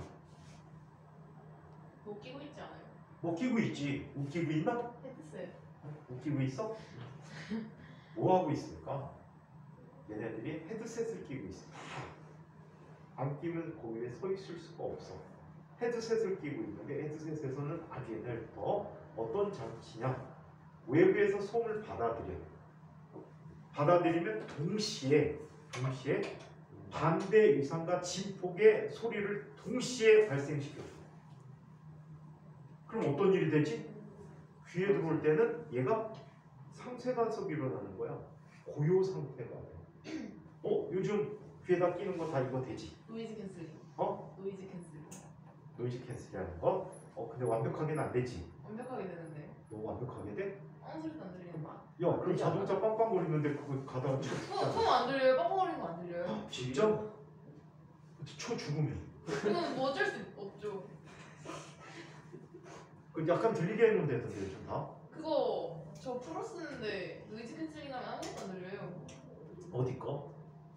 뭐 끼고 있지 않아요? 뭐 끼고 있지? 웃기고 있나? 헤드셋. 웃기고 있어? 뭐 하고 있을까? 얘네들이 헤드셋을 끼고 있어. 안 끼면 거기에 서 있을 수가 없어. 헤드셋을 끼고 있는데 헤드셋에서는 얘네들 더 어떤 장치냐? 외부에서 소음을 받아들이면 동시에 반대 위상과 진폭의 소리를 동시에 발생시켜. 그럼 어떤 일이 되지? 귀에 들어올 때는 얘가 상쇄 간섭이 일어나는 거야. 고요 상태가 돼. 요즘 귀에다 끼는 거 다 이거 되지? 노이즈 캔슬링. 노이즈 캔슬링. 노이즈 캔슬이라는 거? 근데 완벽하게는 안 되지. 완벽하게 되는데. 너 완벽하게 돼? 아무 소리도 안 들리는 거. 야, 그럼 자동차 빵빵거리는데 그거 가다가 소음 안 들려요? 뻥뻥거리는 거 안 들려요? 진짜? 초 죽으면. 그건 뭐 어쩔 수 없죠. 그 약간 들리게 했는데던데 요즘 다? 그거 저 프로 쓰는데 노이즈 캔슬링 하면 아무것도 안 들려요. 어디 거?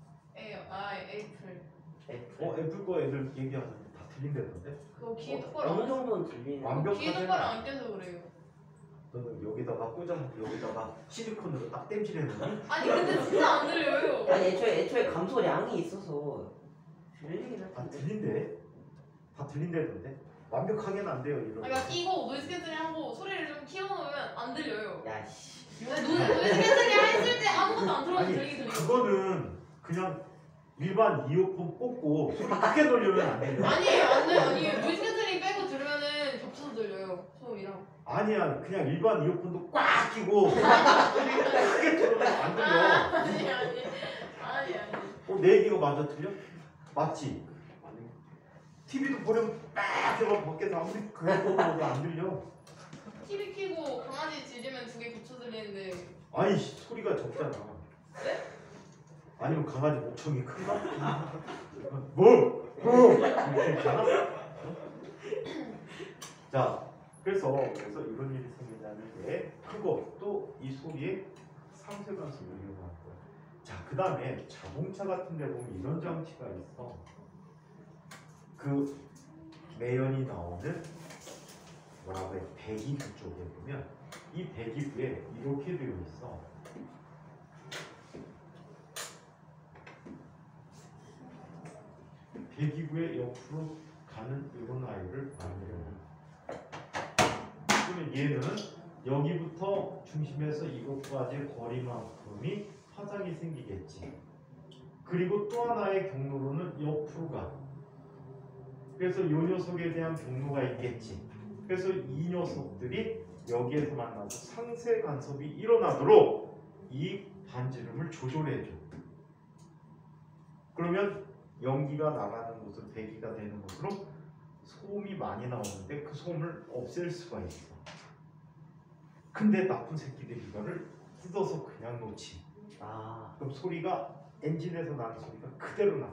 에이플. 애플 거 애들 얘기하는데 다 들린다던데? 그거 귀에 똑바로 어느 안 정도는 들리는. 귀에 똑바로 안 껴서 그래요. 너는 여기다가 꽂아놓고 여기다가 실리콘으로 딱 땜질해놓니? 아니 근데 진짜 안 들려요. 아니 애초에 감소량이 있어서 들리긴 다 하던데. 들린대. 다 들린다던데? 완벽하게는 안 돼요 이런. 그러니까 끼고 노이즈 캔슬링 하고 소리를 좀 키워놓으면 안 들려요. 야씨. 근데 노이즈 캔슬링 했을 때 아무것도 안 들어도 아니 들리긴 들려요. 그거는 그냥 일반 이어폰 꽂고 소리 크게 돌리면 안 돼요. 아니에요, 안 돼요, 아니에요. 노이즈 캔슬링 빼고 들으면은 겹쳐서 들려요. 소음이랑. 아니야, 그냥 일반 이어폰도 꽉 끼고 소리 크게 들으면 안 들려. 아니. 내 얘기가 맞아 틀려? 맞지? 아니. TV도 보려면 딱 해봐 밖에서 아무리 그거 보고 안 들려. TV 켜고 강아지 짖으면 두 개 겹쳐 들리는데. 아니 소리가 적잖아. 아니면 강아지 목청이 큰가? 뭐? 이렇게 있잖아? 자, 그래서 이런 일이 생긴다는 게 그것도 이 소리에 상쇄간섭을 이용하는 거야. 자, 그 다음에 자동차 같은 데 보면 이런 장치가 있어. 그 매연이 나오는 뭐라고 해? 배기구 쪽에 보면 이 배기구에 이렇게 되어 있어. 배기구의 옆으로 가는 이런 아이를 말해요. 그러면 얘는 여기부터 중심에서 이것까지의 거리만큼이 파장이 생기겠지. 그리고 또 하나의 경로로는 옆으로 가. 그래서 이 녀석에 대한 경로가 있겠지. 그래서 이 녀석들이 여기에서 만나서 상쇄 간섭이 일어나도록 이 반지름을 조절해줘. 그러면 연기가 나가는 곳으로 대기가 되는 곳으로 소음이 많이 나오는데 그 소음을 없앨 수가 있어. 근데 나쁜 새끼들이 이거를 뜯어서 그냥 놓지. 아, 그럼 소리가 엔진에서 나는 소리가 그대로 나.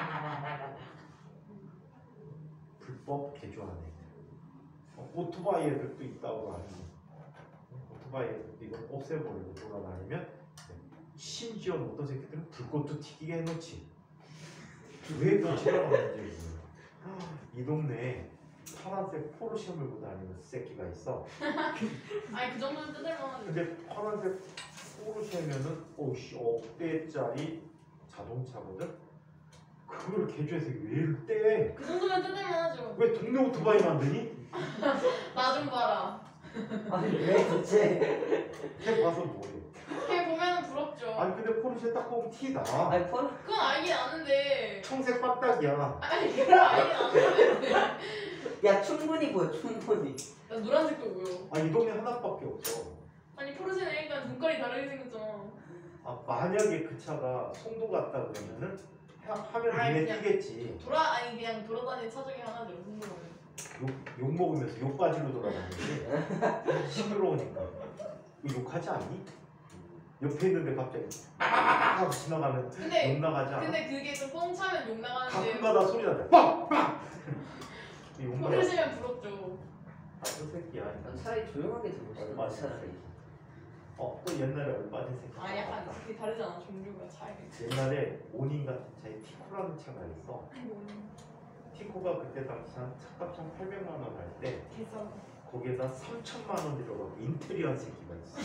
불법 개조하는 애들. 오토바이 애들도 있다고 하는 거. 오토바이 애들도 이걸 없애버리고 돌아다니면 심지어 어떤 새끼들은 불꽃도 튀기게 해놓지. 왜 그렇게라고 하는지. 이 동네에 파란색 포르쉐 몰고 다니는 새끼가 있어. 아니 그 정도는 뜯을만하지. 근데 파란색 포르쉐면은 오씨 억대짜리 자동차거든. 그걸 개조해서 왜 떼? 그 정도면 뜯을만하죠. 왜 동네 오토바이 만드니? 나 좀 봐라. 아니 왜 도대체? 걔 봐서 뭐해? 걔 보면은 부럽죠. 아니 근데 포르쉐 딱 보면 티나. 아니 폰 그건 알긴 아는데. 청색 빡딱이야. 아니 그건 알긴 아는데. 야 충분히 보여 충분히. 나 노란색도 보여. 아 이 동네 하나밖에 없어. 아니 포르쉐는 일단 눈깔이 다르게 생겼잖아. 아 만약에 그 차가 송도 갔다 그러면은 하면 아이, 눈에 그냥- 띄겠지. 아니 그냥 돌아다니는 차 중에 하나죠. 궁금하면. 욕 먹으면서 욕바지로 돌아다니지. 시끄러우니까. 이거 욕하지 않니? 옆에 있는데 갑자기 빡 하고 지나가면 근데 욕 나가지 않아? 근데 그게 좀 뻥 차면 욕 나가는데. 가끔가다 소리 나잖아. 빡! 욕 나가. 포르쉐면 부럽죠. 나쁜 새끼야. 차라리 조용하게 들고 싶어. 맞아. 차라리. 또 옛날에 얼빠진 새끼. 아 약간 그게 다르잖아. 종류가 차이가. 옛날에 오닌 같은 차에 티코라는 차가 있어. 티코가 그때 당시 한 차값 한 800만 원 할 때 개싸. 거기에다 3천만 원 들어가고 인테리어 새끼가 있어.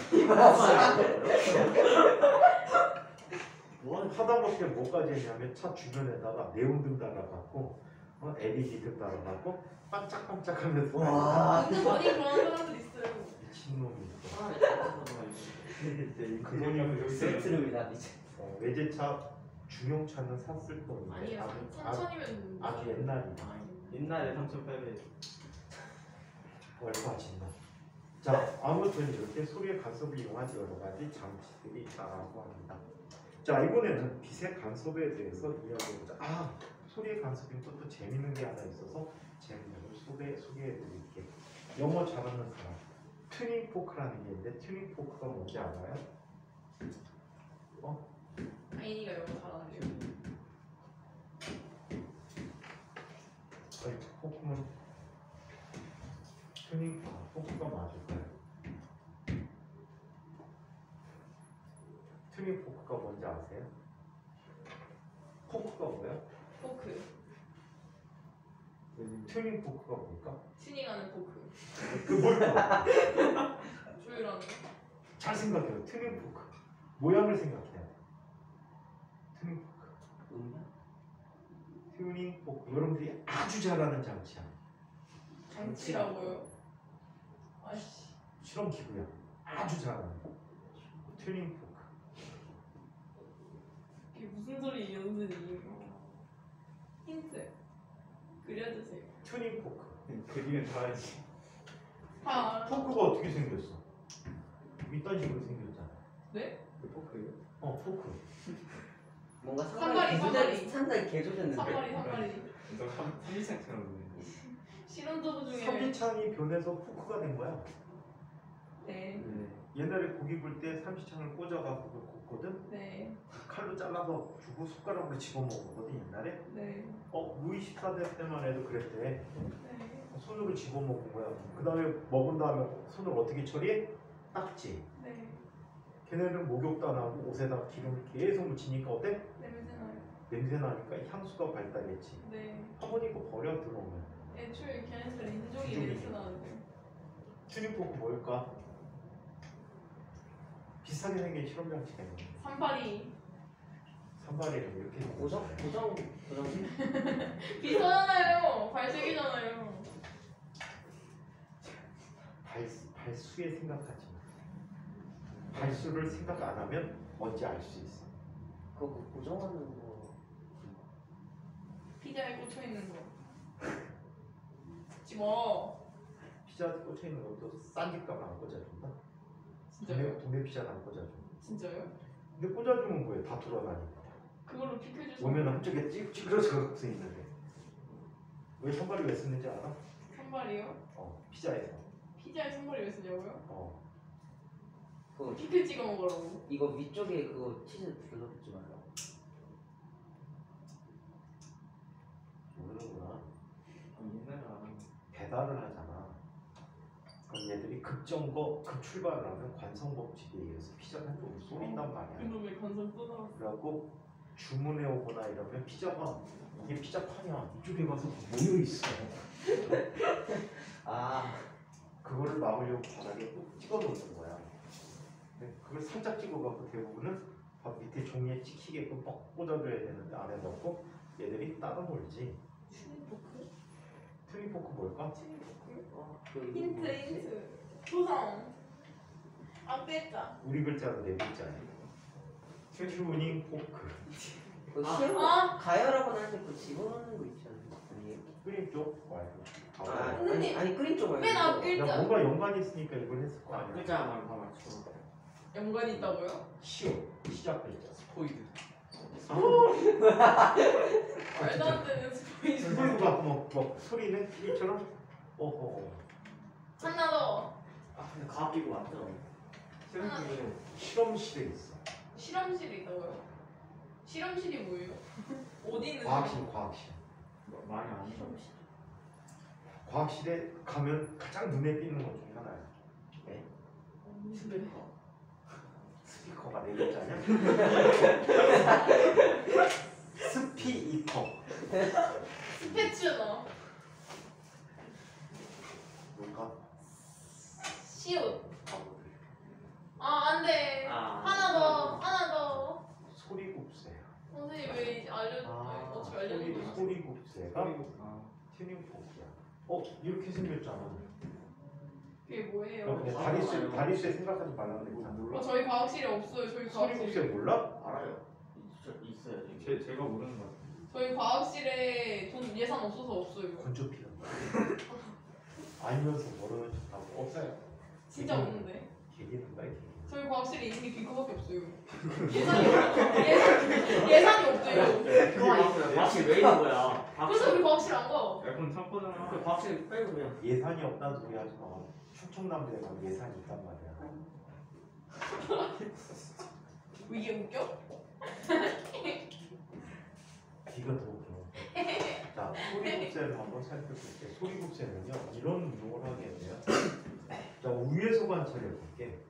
뭐 하다못해 뭐까지 했냐면 차 주변에다가 네온등 달아갖고 LED 등 달아갖고 반짝반짝하면서 와. 근데 많이 그런 사람들 있어요. 미친놈이 있어. 아, 그 돈이 세트룸이다 이제. 외제차 중형차는 샀을 돈인데 아니야. 아주 3천이면 아주 옛날이야. 옛날에 3,800. 얼마 진다. 자, 아무튼 이렇게 소리의 간섭을 이용한 여러 가지 장치들이 있다고 합니다. 자, 이번에는 빛의 간섭에 대해서 이야기해보자. 아, 소리의 간섭이 또 재밌는 게 하나 있어서 재밌는 걸 소개해드릴게요. 영어 잘하는 사람, 튜닝 포크라는 게 있는데 튜닝 포크가 뭔지 알아요? 아이니가 영어 잘하는데요. 아니, 포크는 튜닝 포크가 맞을까요? 튜닝 포크가 뭔지 아세요? 포크가 뭐야? 포크. 튜닝 포크가 뭘까? 튜닝하는 포크. 그 뭘까? 조율하는 거. 잘 생각해요. 튜닝 포크. 모양을 생각해야 돼. 튜닝 포크. 음량? 튜닝 포크. 여러분들이 아주 잘하는 장치야. 장치라고요? 아씨. 실험 기구야. 아주 잘하는 거. 튜닝 포크. 이게 무슨 소리예요, 선생님? 힌트. 그려주세요. 튜닝 포크. 그리면 다 알지. 아, 포크가 어떻게 생겼어? 이딴 식으로 생겼잖아. 네? 그 포크예요? 포크. 뭔가 상관이, 상관이. 상당히 개조됐는데. 상마리. 너 삼지창처럼 보네. 실험도구 중에. 삼지창이 변해서 포크가 된 거야. 네. 옛날에 고기 굴 때 삼지창을 꽂아갖고 굽거든. 네. 칼로 잘라서 주고 숟가락으로 집어 먹었거든 옛날에. 네. 루이 14대 때만 해도 그랬대. 네. 손으로 집어 먹은 거야. 그 다음에 먹은 다음에 손을 어떻게 처리해? 닦지. 네. 걔네는 목욕도 안 하고 옷에다 기름을 계속 묻히니까 어때? 냄새 나요. 냄새 나니까 향수가 발달했지. 네. 한번 이거 버려 들어오면. 애초에 걔네들 인종이 인종이. 냄새 나는데. 튜닝 포크 뭘까? 비슷하게 생긴 실험 장치가 있는데 산발이. 산발이를 이렇게 고정? 비슷하잖아요. 발색이잖아요. 발수에 생각하지 마. 발수를 생각 안 하면 뭔지 알 수 있어. 그거 고정하는 거. 피자에 꽂혀 있는 거. 찍지 뭐. 피자 꽂혀 있는 것도 싼 집값은 안 꽂아준다. 진짜요? 동네 피자는 안 꽂아줘. 진짜요? 근데 꽂아주면 뭐해? 다 돌아다니니까. 그걸로 피클 주스 오면 한쪽에 찌그러져 서 있는데. 왜 선발이 왜 쓰는지 알아? 선발이요? 피자에서. 피자에 선발이 왜 쓰냐고요? 그거 피클 찍어 먹으라고. 이거 위쪽에 그거 치즈 둘러붙지 말라. 모르는구나. 옛날에 안 하는 배달을 하잖아. 그럼 얘들이 급출발을 하면 관성법칙에 의해서 피자가 한쪽으로 쏠린단 말이야. 그놈의 관성 또 나왔어. 그래갖고 주문해 오거나 이러면 피자가 이게 피자판이야. 이쪽에 가서 모여 있어. 아, 그거를 막으려고 바닥에 꼭 찍어 놓는 거야. 근데 그걸 살짝 찍어갖고 대부분은 밥 밑에 종이에 찍히게끔 뻑 꽂아줘야 되는데 안에 넣고 얘들이 따로 놀지. 튜닝포크? 트리포크 뭘까? 튜닝포크? 그 힌트. 조성. 앞에자. 우리 글자로 네 글자야. 튜닝 포크. 그 아. 시험 아. 가열하고 나는데 그 집어넣는 거 있잖아. 아니에요? 그림 쪽 말고. 아니 끓인 쪽 말고. 맨 앞 야 글자. 뭔가 연관이 있으니까 이걸 했을 거 아, 아니야. 글자만 다 맞춰. 연관이 있다고요? 시오 시작 글자. 스포이드. 말도 안 되는 스포이즈. 소리도 갖고 뭐 소리는 이처럼 어허. 하나 더. 아, 근데 과학기구 맞죠? 실험기구. 실험실에 있어. 실험실이 있다고요? 실험실이 뭐예요? 어디 있는 과학실. 많이 안 해. 과학실에 가면 가장 눈에 띄는 것 중에 하나야. 네? 네. 스피커가 네 글자냐? 스피이커. 스패츄너. 뭔가 시옷. 바보들. 아 안돼. 아. 하나 더. 소리굽새. 선생님 왜 어차피 알려주고 소리굽새가 아, 튜닝 포크야. 이렇게 생겼잖아. 그게 뭐예요? 그럼 그냥 다리수에 생각하지 말라는 얘기잖아. 저희 과학실에 없어요. 저희 소리굽새 과학실. 몰라? 알아요. 있어요. 제가 모르는 거 같아요. 저희 과학실에 돈 예산 없어서 없어요. 건조피는 알면서 모르는 척하고 없어요. 진짜 없는데. 개기는가 이게. 저희 과학실에 있는 게 비커밖에 없어요. 예산이 없대요. 그만 있어요. 과학실 왜 있는 거야? 그래서 우리 과학실 안 가. 그럼 참고잖아. 그 과학실 빼고 그냥. 예산이 없다는 소리 하지 마. 충청남도에 가면 예산이 있단 말이야. 이게 웃겨? 귀가 더 웃겨. 자, 소리굽새를 한번 살펴볼게. 소리굽새는요, 이런 운동을 하게 돼요. 자, 위에서 관찰해 볼게.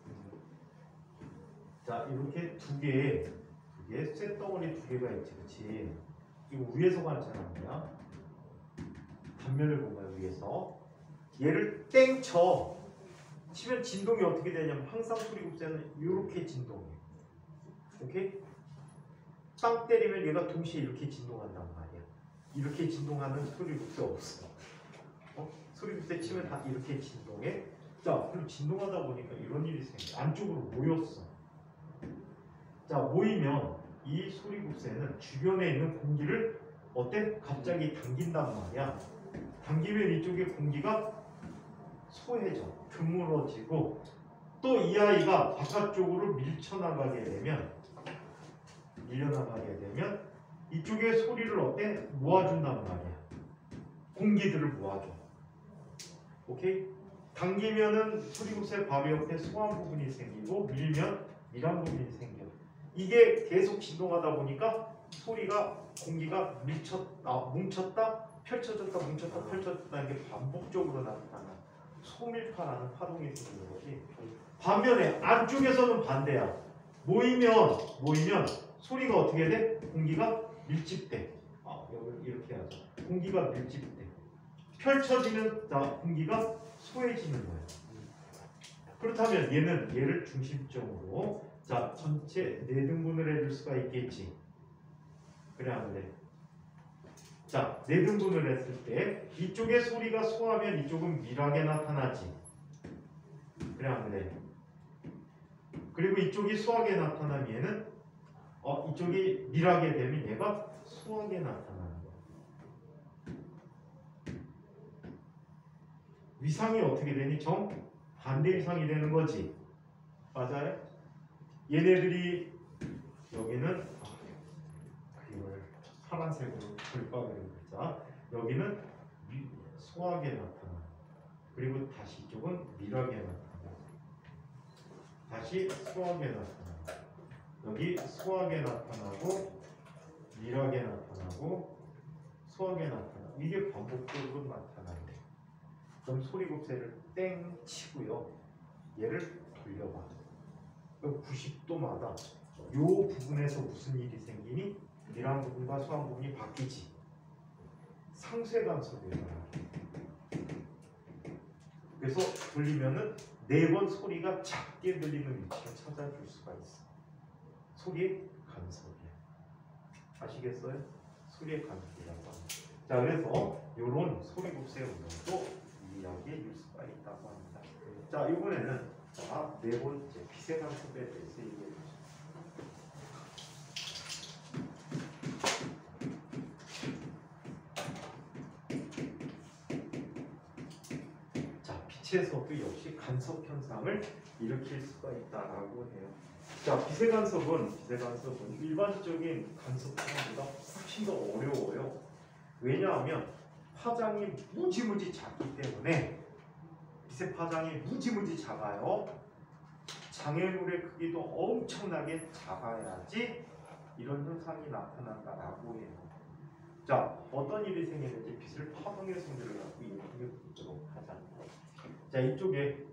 자, 이렇게 두 개, 쇳덩어리 두 개가 있지, 그치? 이거 위에서 관찰하는 거야. 단면을 본 거야, 위에서. 얘를 땡 쳐. 치면 진동이 어떻게 되냐면 항상 소리굽새는 이렇게 진동해. 오케이? 땅 때리면 얘가 동시에 이렇게 진동한단 말이야. 이렇게 진동하는 소리굽새 없어. 소리굽새 치면 다 이렇게 진동해. 자, 그럼 진동하다 보니까 이런 일이 생겨. 안쪽으로 모였어. 자, 모이면 이 소리굽새는 주변에 있는 공기를 어때? 갑자기 당긴단 말이야. 당기면 이쪽에 공기가 소해져, 드물어지고 또 이 아이가 바깥쪽으로 밀쳐나가게 되면 밀려나가게 되면 이쪽에 소리를 어때? 모아준단 말이야. 공기들을 모아줘. 오케이? 당기면은 소리굽새 바로 옆에 소한 부분이 생기고 밀면 밀한 부분이 생겨. 이게 계속 진동하다 보니까 소리가 공기가 뭉쳤다 펼쳐졌다 뭉쳤다 펼쳐졌다 이게 반복적으로 나타나 소밀파라는 파동이 생기는 거지. 반면에 안쪽에서는 반대야. 모이면 소리가 어떻게 돼? 공기가 밀집돼. 여기 이렇게 하자. 공기가 밀집돼. 펼쳐지면 공기가 소해지는 거야. 그렇다면 얘를 중심점으로 전체 4등분을 해줄 수가 있겠지. 그래 안 돼? 4등분을 했을 때 이쪽에 소리가 소하면 이쪽은 밀하게 나타나지. 그래 안 돼? 그리고 이쪽이 소하게 나타나면 얘는 이쪽이 밀하게 되면 얘가 소하게 나타나는 거야. 위상이 어떻게 되니? 정반대 위상이 되는 거지. 맞아요? 얘네들이 여기는 이걸 파란색으로 불빠그린 거죠. 여기는 소하게 나타나. 그리고 다시 이쪽은 밀하게 나타나. 다시 소하게 나타나. 여기 소하게 나타나고 밀하게 나타나고 소하게 나타나. 이게 반복적으로 나타나는데. 그럼 소리곱새를 땡 치고요. 얘를 돌려봐. 90도마다 이 부분에서 무슨 일이 생기니? 밀한 부분과 소한 부분이 바뀌지. 상쇄 간섭이에요. 그래서 돌리면은 4번 소리가 작게 들리는 위치를 찾아줄 수가 있어. 소리의 간섭이야. 아시겠어요? 소리의 간섭이라고 합니다. 자, 그래서 이런 소리곱새 운동도 이야기해 줄 수가 있다고 합니다. 자, 이번에는 자, 4번째 빛의 간섭에 대해서 얘기해 주죠. 자, 빛에서도 역시 간섭 현상을 일으킬 수가 있다라고 해요. 자, 빛의 간섭은 일반적인 간섭보다 훨씬 더 어려워요. 왜냐하면 파장이 무지무지 작기 때문에 빛의 파장이 무지무지 작아요. 장애물의 크기도 엄청나게 작아야지 이런 현상이 나타난다라고 해요. 자, 어떤 일이 생기는지 빛을 파동의 성질을 갖고 얘기해 보도록 하자. 자, 이쪽에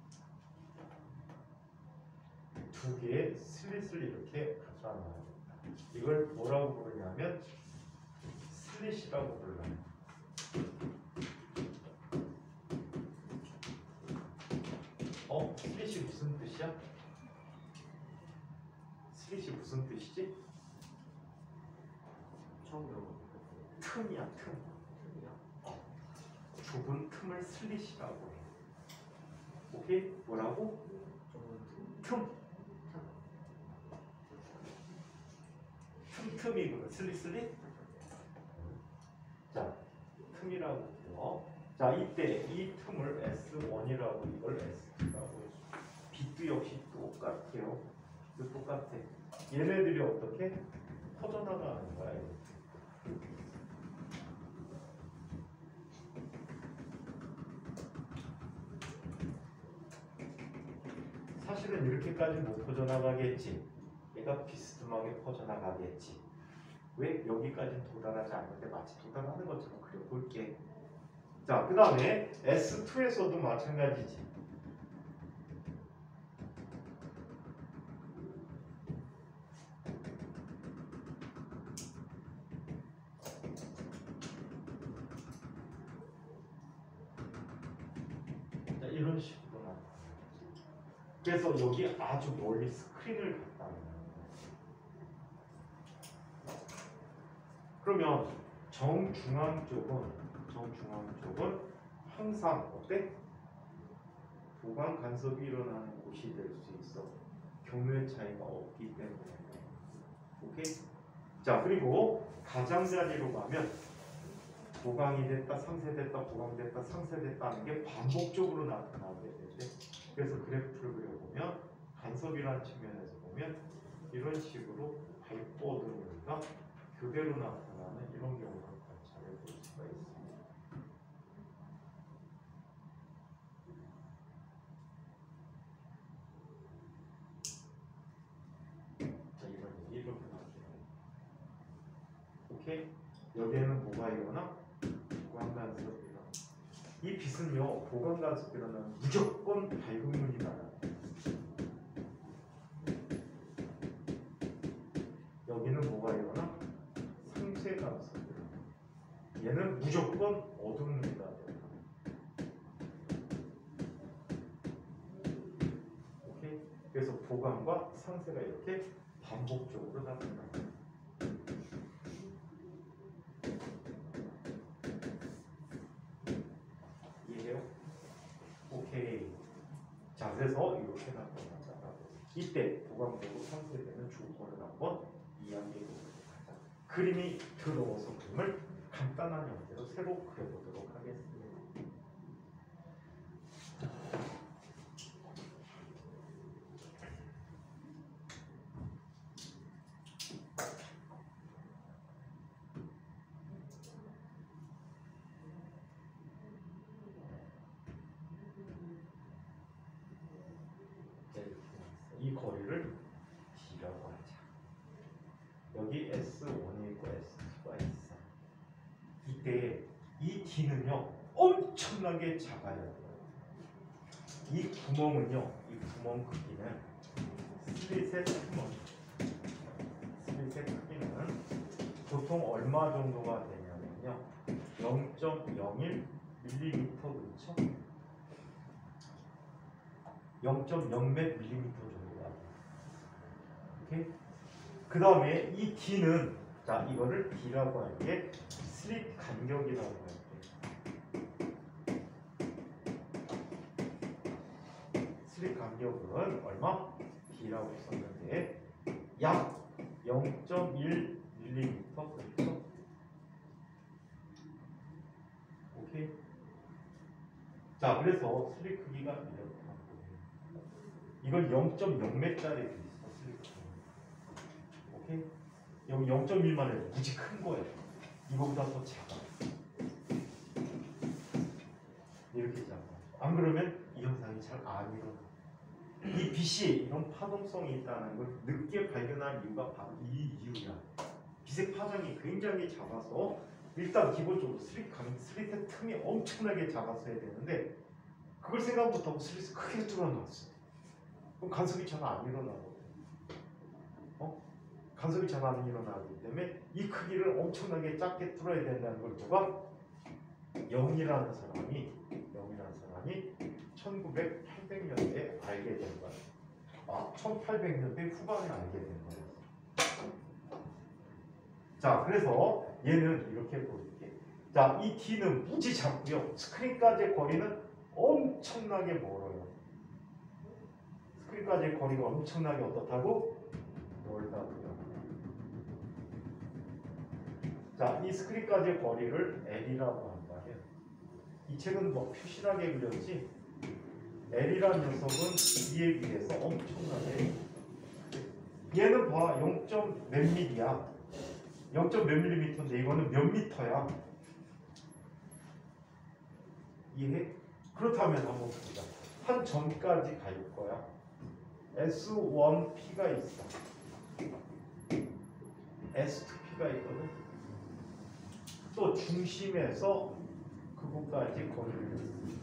2개의 슬릿을 이렇게 갖다 놔요. 이걸 뭐라고 부르냐면 슬릿이라고 불러요. 슬릿이 무슨 뜻이야? 슬릿이 무슨 뜻이지? 처음 들어봐. 틈이야, 틈. 좁은 틈을 슬릿이라고 해. 오케이? 뭐라고? 틈. 틈이구나. 슬릿. 자, 틈이라고 해요. 자, 이때 이 틈을 S1이라고 이걸 S2라고 해요. 빛도 역시 똑같아요. 빛도 똑같아. 얘네들이 어떻게 퍼져나가는 거야? 이렇게. 사실은 이렇게까지 못 퍼져나가겠지. 얘가 비스듬하게 퍼져나가겠지. 왜? 여기까지는 도달하지 않는데 마치 도달하는 것처럼 그려볼게. 자, 그 다음에 S2에서도 마찬가지지. 자, 이런 식으로 나타나요. 그래서 여기 아주 멀리 스크린을 갖다 놓는 거예요. 그러면 정중앙 쪽은 항상 어때? 보강 간섭이 일어나는 곳이 될 수 있어. 경우의 차이가 없기 때문에. 오케이? 자, 그리고 가장자리로 가면 보강이 됐다, 상쇄됐다, 보강됐다, 상쇄됐다 하는 게 반복적으로 나타나게 되는데, 그래서 그래프를 그려보면 간섭이라는 측면에서 보면 이런 식으로 발버둥이가 교대로 나타나는 이런 경우를 관찰해 볼 수가 있습니다. 자, 이런 얘기를 해볼게요. 오케이? 여기에는 뭐가 일어나? 보강간섭이 일어나. 이 빛은요, 보강간섭이 일어나면 무조건 밝은 눈이 나요. 여기는 뭐가 일어나? 상쇄간섭이 일어나. 얘는 무조건 어두운 눈이 나요. 오케이? 그래서 보강과 상쇄가 이렇게 반복적으로 나타납니다. 이해해요? 오케이. 자, 그래서 이렇게 나타난다. 이때 보강되고 상쇄되는 조건을 한번 이야기해 보도록 하자. 그림이 들어와서 그림을 간단한 형태로 새로 그려보도록 하겠습니다. 이 거리를 D라고 하자. 여기 S1이 있고 S2가 있어. 이때 이 D는요 엄청나게 작아야 돼요. 이 구멍은요, 이 구멍 크기는 슬릿의 크기는 보통 얼마 정도가 되냐면요 0.01mm 그렇죠? 0.0몇 mm 정도가 돼요. 오케이? 그 다음에 이 D는 자 이거를 D라고 할게. 슬릿 간격이라고 할게. 슬릿 간격은 얼마? D라고 썼는데 약 0.1mm 그렇죠? 오케이? 자 그래서 슬릿 크기가 이렇다. 이건 0.0m짜리 있어 슬릿 크기. 오케이? 여기 0.1만 해도 무지 큰 거예요. 이거보다 더 작아. 이렇게 작아. 안 그러면 이 현상이 잘 안 일어나. 이 빛이 이런 파동성이 있다는 걸 늦게 발견한 이유가 바로 이 이유야. 빛의 파장이 굉장히 작아서 일단 기본적으로 슬릿의 틈이 엄청나게 작았어야 되는데 그걸 생각 못하고 슬릿을 크게 뚫어놨어. 그럼 간섭이 잘 안 일어나거든. 간섭이 잘 안 일어나기 때문에 이 크기를 엄청나게 작게 뚫어야 된다는 걸 누가? 영이라는 사람이 1900년대에 알게 된 거야. 1800년대 후반에 알게 된 거예요. 자, 그래서 얘는 이렇게 보일게. 자, 이 D는 무지 작고요. 스크린까지의 거리는 엄청나게 멀어요. 스크린까지의 거리가 엄청나게 어떻다고? 멀다고요. 자, 이 스크린까지의 거리를 L이라고 한다. 이 책은 뭐 표실하게 그렸지 L이라는 녀석은 D에 비해서 엄청나게 얘는 봐 0몇 mm야 0몇 mm인데 이거는 몇 미터야 이해? 그렇다면 한번 보자. 한 점까지 갈 거야. S1P가 있어 S2P가 있거든. 또 중심에서 그곳까지 거리를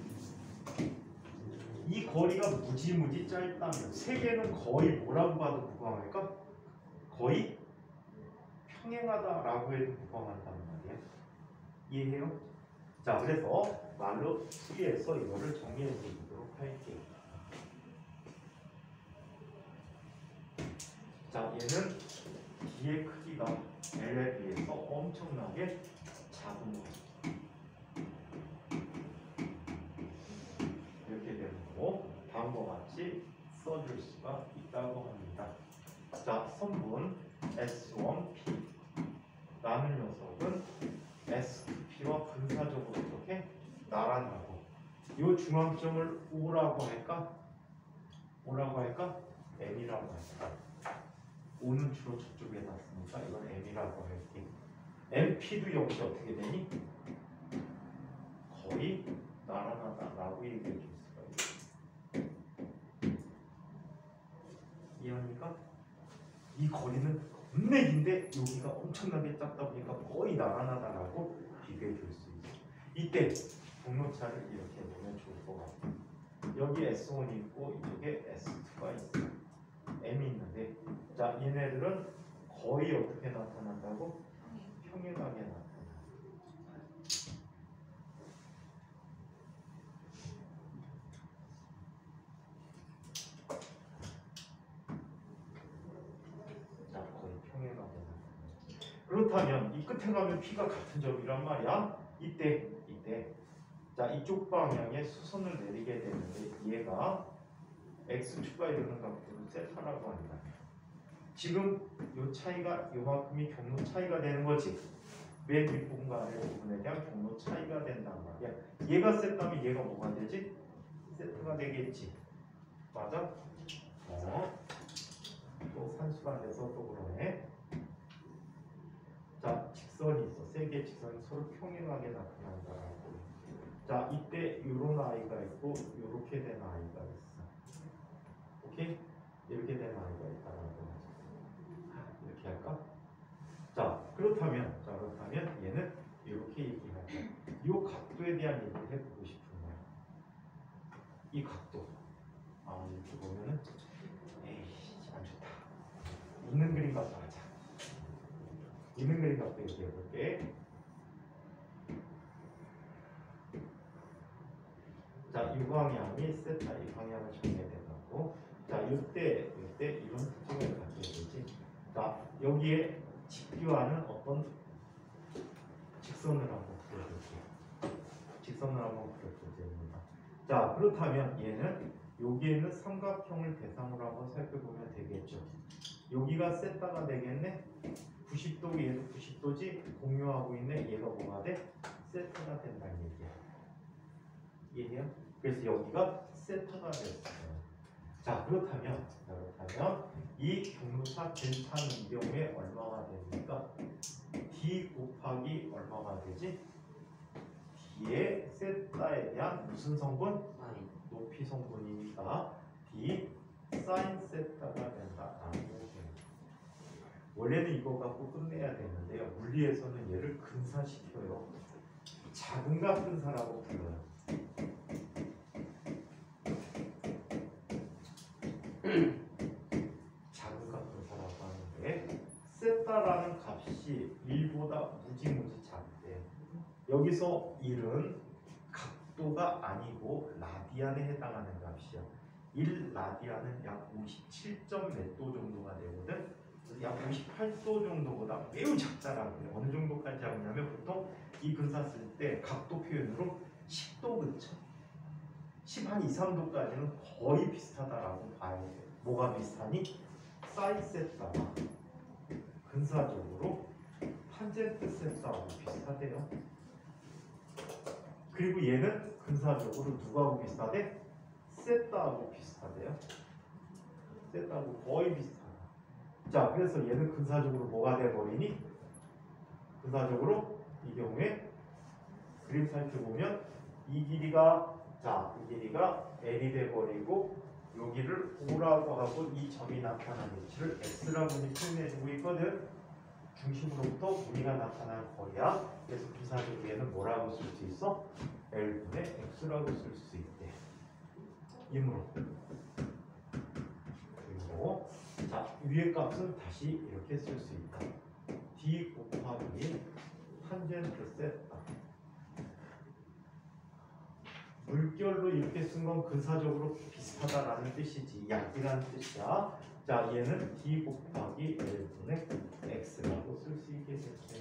이 거리가 무지무지 짧다면 세계는 거의 뭐라고 봐도 무방할까? 거의 평행하다라고 해도 무방한단 말이야. 이해해요? 자 그래서 말로 수리해서 이거를 정리해 드리도록 할게요. 자 얘는 D의 크기가 L에 비해서 엄청나게 작은 거죠. 다음과 같이 써줄 수가 있다고 합니다. 자, 선분 S1P 라는 녀석은 S2P와 분사적으로 이렇게 나란하고 이 중앙점을 O라고 할까? M이라고 할까? O는 주로 저쪽에 놨으니까 이건 M이라고 할게. MP도 역시 어떻게 되니? 거의 나란하다라고 얘기해 줄 수가 있어. 이해합니까? 이 거리는 겁내 긴데 여기가 엄청나게 작다 보니까 거의 나란하다라고 비교해 줄 수 있어. 이때 분모차를 이렇게 보면 좋을 것 같아. 여기 S1이 있고 이쪽에 S2가 있어. M이 있는데 자 얘네들은 거의 어떻게 나타난다고? 평행하게 나타나. 그렇다면 이 끝에 가면 P가 같은 점이란 말이야. 이때 자 이쪽 방향에 수선을 내리게 되는데 얘가 X축과 이루는 각도를 세타라고 한다. 지금 요 차이가 요만큼이 경로 차이가 되는 거지. 맨 윗부분과 아래 부분에 대한 경로 차이가 된단 말이야. 얘가 셌다면 얘가 뭐가 되지? 세트가 되겠지. 맞아? 또 산수가 돼서 또 그러네. 자, 직선이 있어. 세 개의 직선이 서로 평행하게 나타난다라고. 자, 이때 이런 아이가 있고 이렇게 된 아이가 있어. 오케이? 이렇게 된 아이가 있다라고. 이렇게 할까? 자, 그렇다면 얘는 이렇게 얘기할까? 이 각도에 대한 얘기를 해보고 싶은 거야. 이 각도. 이렇게 보면은 에이씨, 안 좋다. 있는 그림 갖고 하자. 있는 그림 갖고 얘기해 볼게. 자, 이 방향이 세타, 이 방향을 정해야 된다고. 자, 이때 이런 특징을 갖게 되지. 자, 여기에 직교하는 어떤 직선을 한번 그려볼게요. 직선을 한번 그려보겠습니다. 자, 그렇다면 얘는 여기에는 삼각형을 대상으로 한번 살펴보면 되겠죠. 여기가 세타가 되겠네. 90도고 얘도 90도지. 공유하고 있네. 얘가 뭐가 돼? 세타가 된다는 얘기야. 이해해요? 그래서 여기가 세타가 됐어요. 자, 그렇다면 이 경로사 델타는 이 경우에 얼마가 됩니까? d 곱하기 얼마가 되지? d의 세타에 대한 무슨 성분? 사인. 높이 성분이니까 d 사인 세타가 된다라고 해요. 원래는 이거 갖고 끝내야 되는데요. 물리에서는 얘를 근사시켜요. 자근각 근사라고 불러요. 자근각 근사라고 하는데 세타라는 값이 1보다 무지무지 작대. 여기서 1은 각도가 아니고 라디안에 해당하는 값이야. 1라디안은 약 57점 몇 도 정도가 되거든. 약 58도 정도보다 매우 작다라고 해요. 어느 정도까지 하냐면 보통 이 근사 쓸 때 각도 표현으로 10도 근처 10한 2, 3도까지는 거의 비슷하다라고 봐야 돼요. 뭐가 비슷하니? 사인 세타가 근사적으로 탄젠트 세타하고 비슷하대요. 그리고 얘는 근사적으로 누구하고 비슷하대? 세타하고 비슷하대요. 세타하고 거의 비슷하다. 자, 그래서 얘는 근사적으로 뭐가 돼버리니? 근사적으로 이 경우에 그림 살펴보면 이 길이가 L이 돼버리고 여기를 O라고 하고 이 점이 나타난 위치를 X라고 표현해주고 있거든. 중심으로부터 무늬가 나타난 거리야. 그래서 근사적으로 얘는 뭐라고 쓸 수 있어? L분의 X라고 쓸 수 있대. 이므로 그리고 자, 위의 값은 다시 이렇게 쓸 수 있다. D 곱하기 탄젠트 세타. 물결로 이렇게 쓴 건 근사적으로 비슷하다라는 뜻이지. 약이라는 뜻이야. 자, 얘는 D 곱하기 L분의 X라고 쓸 수 있게 됐어요.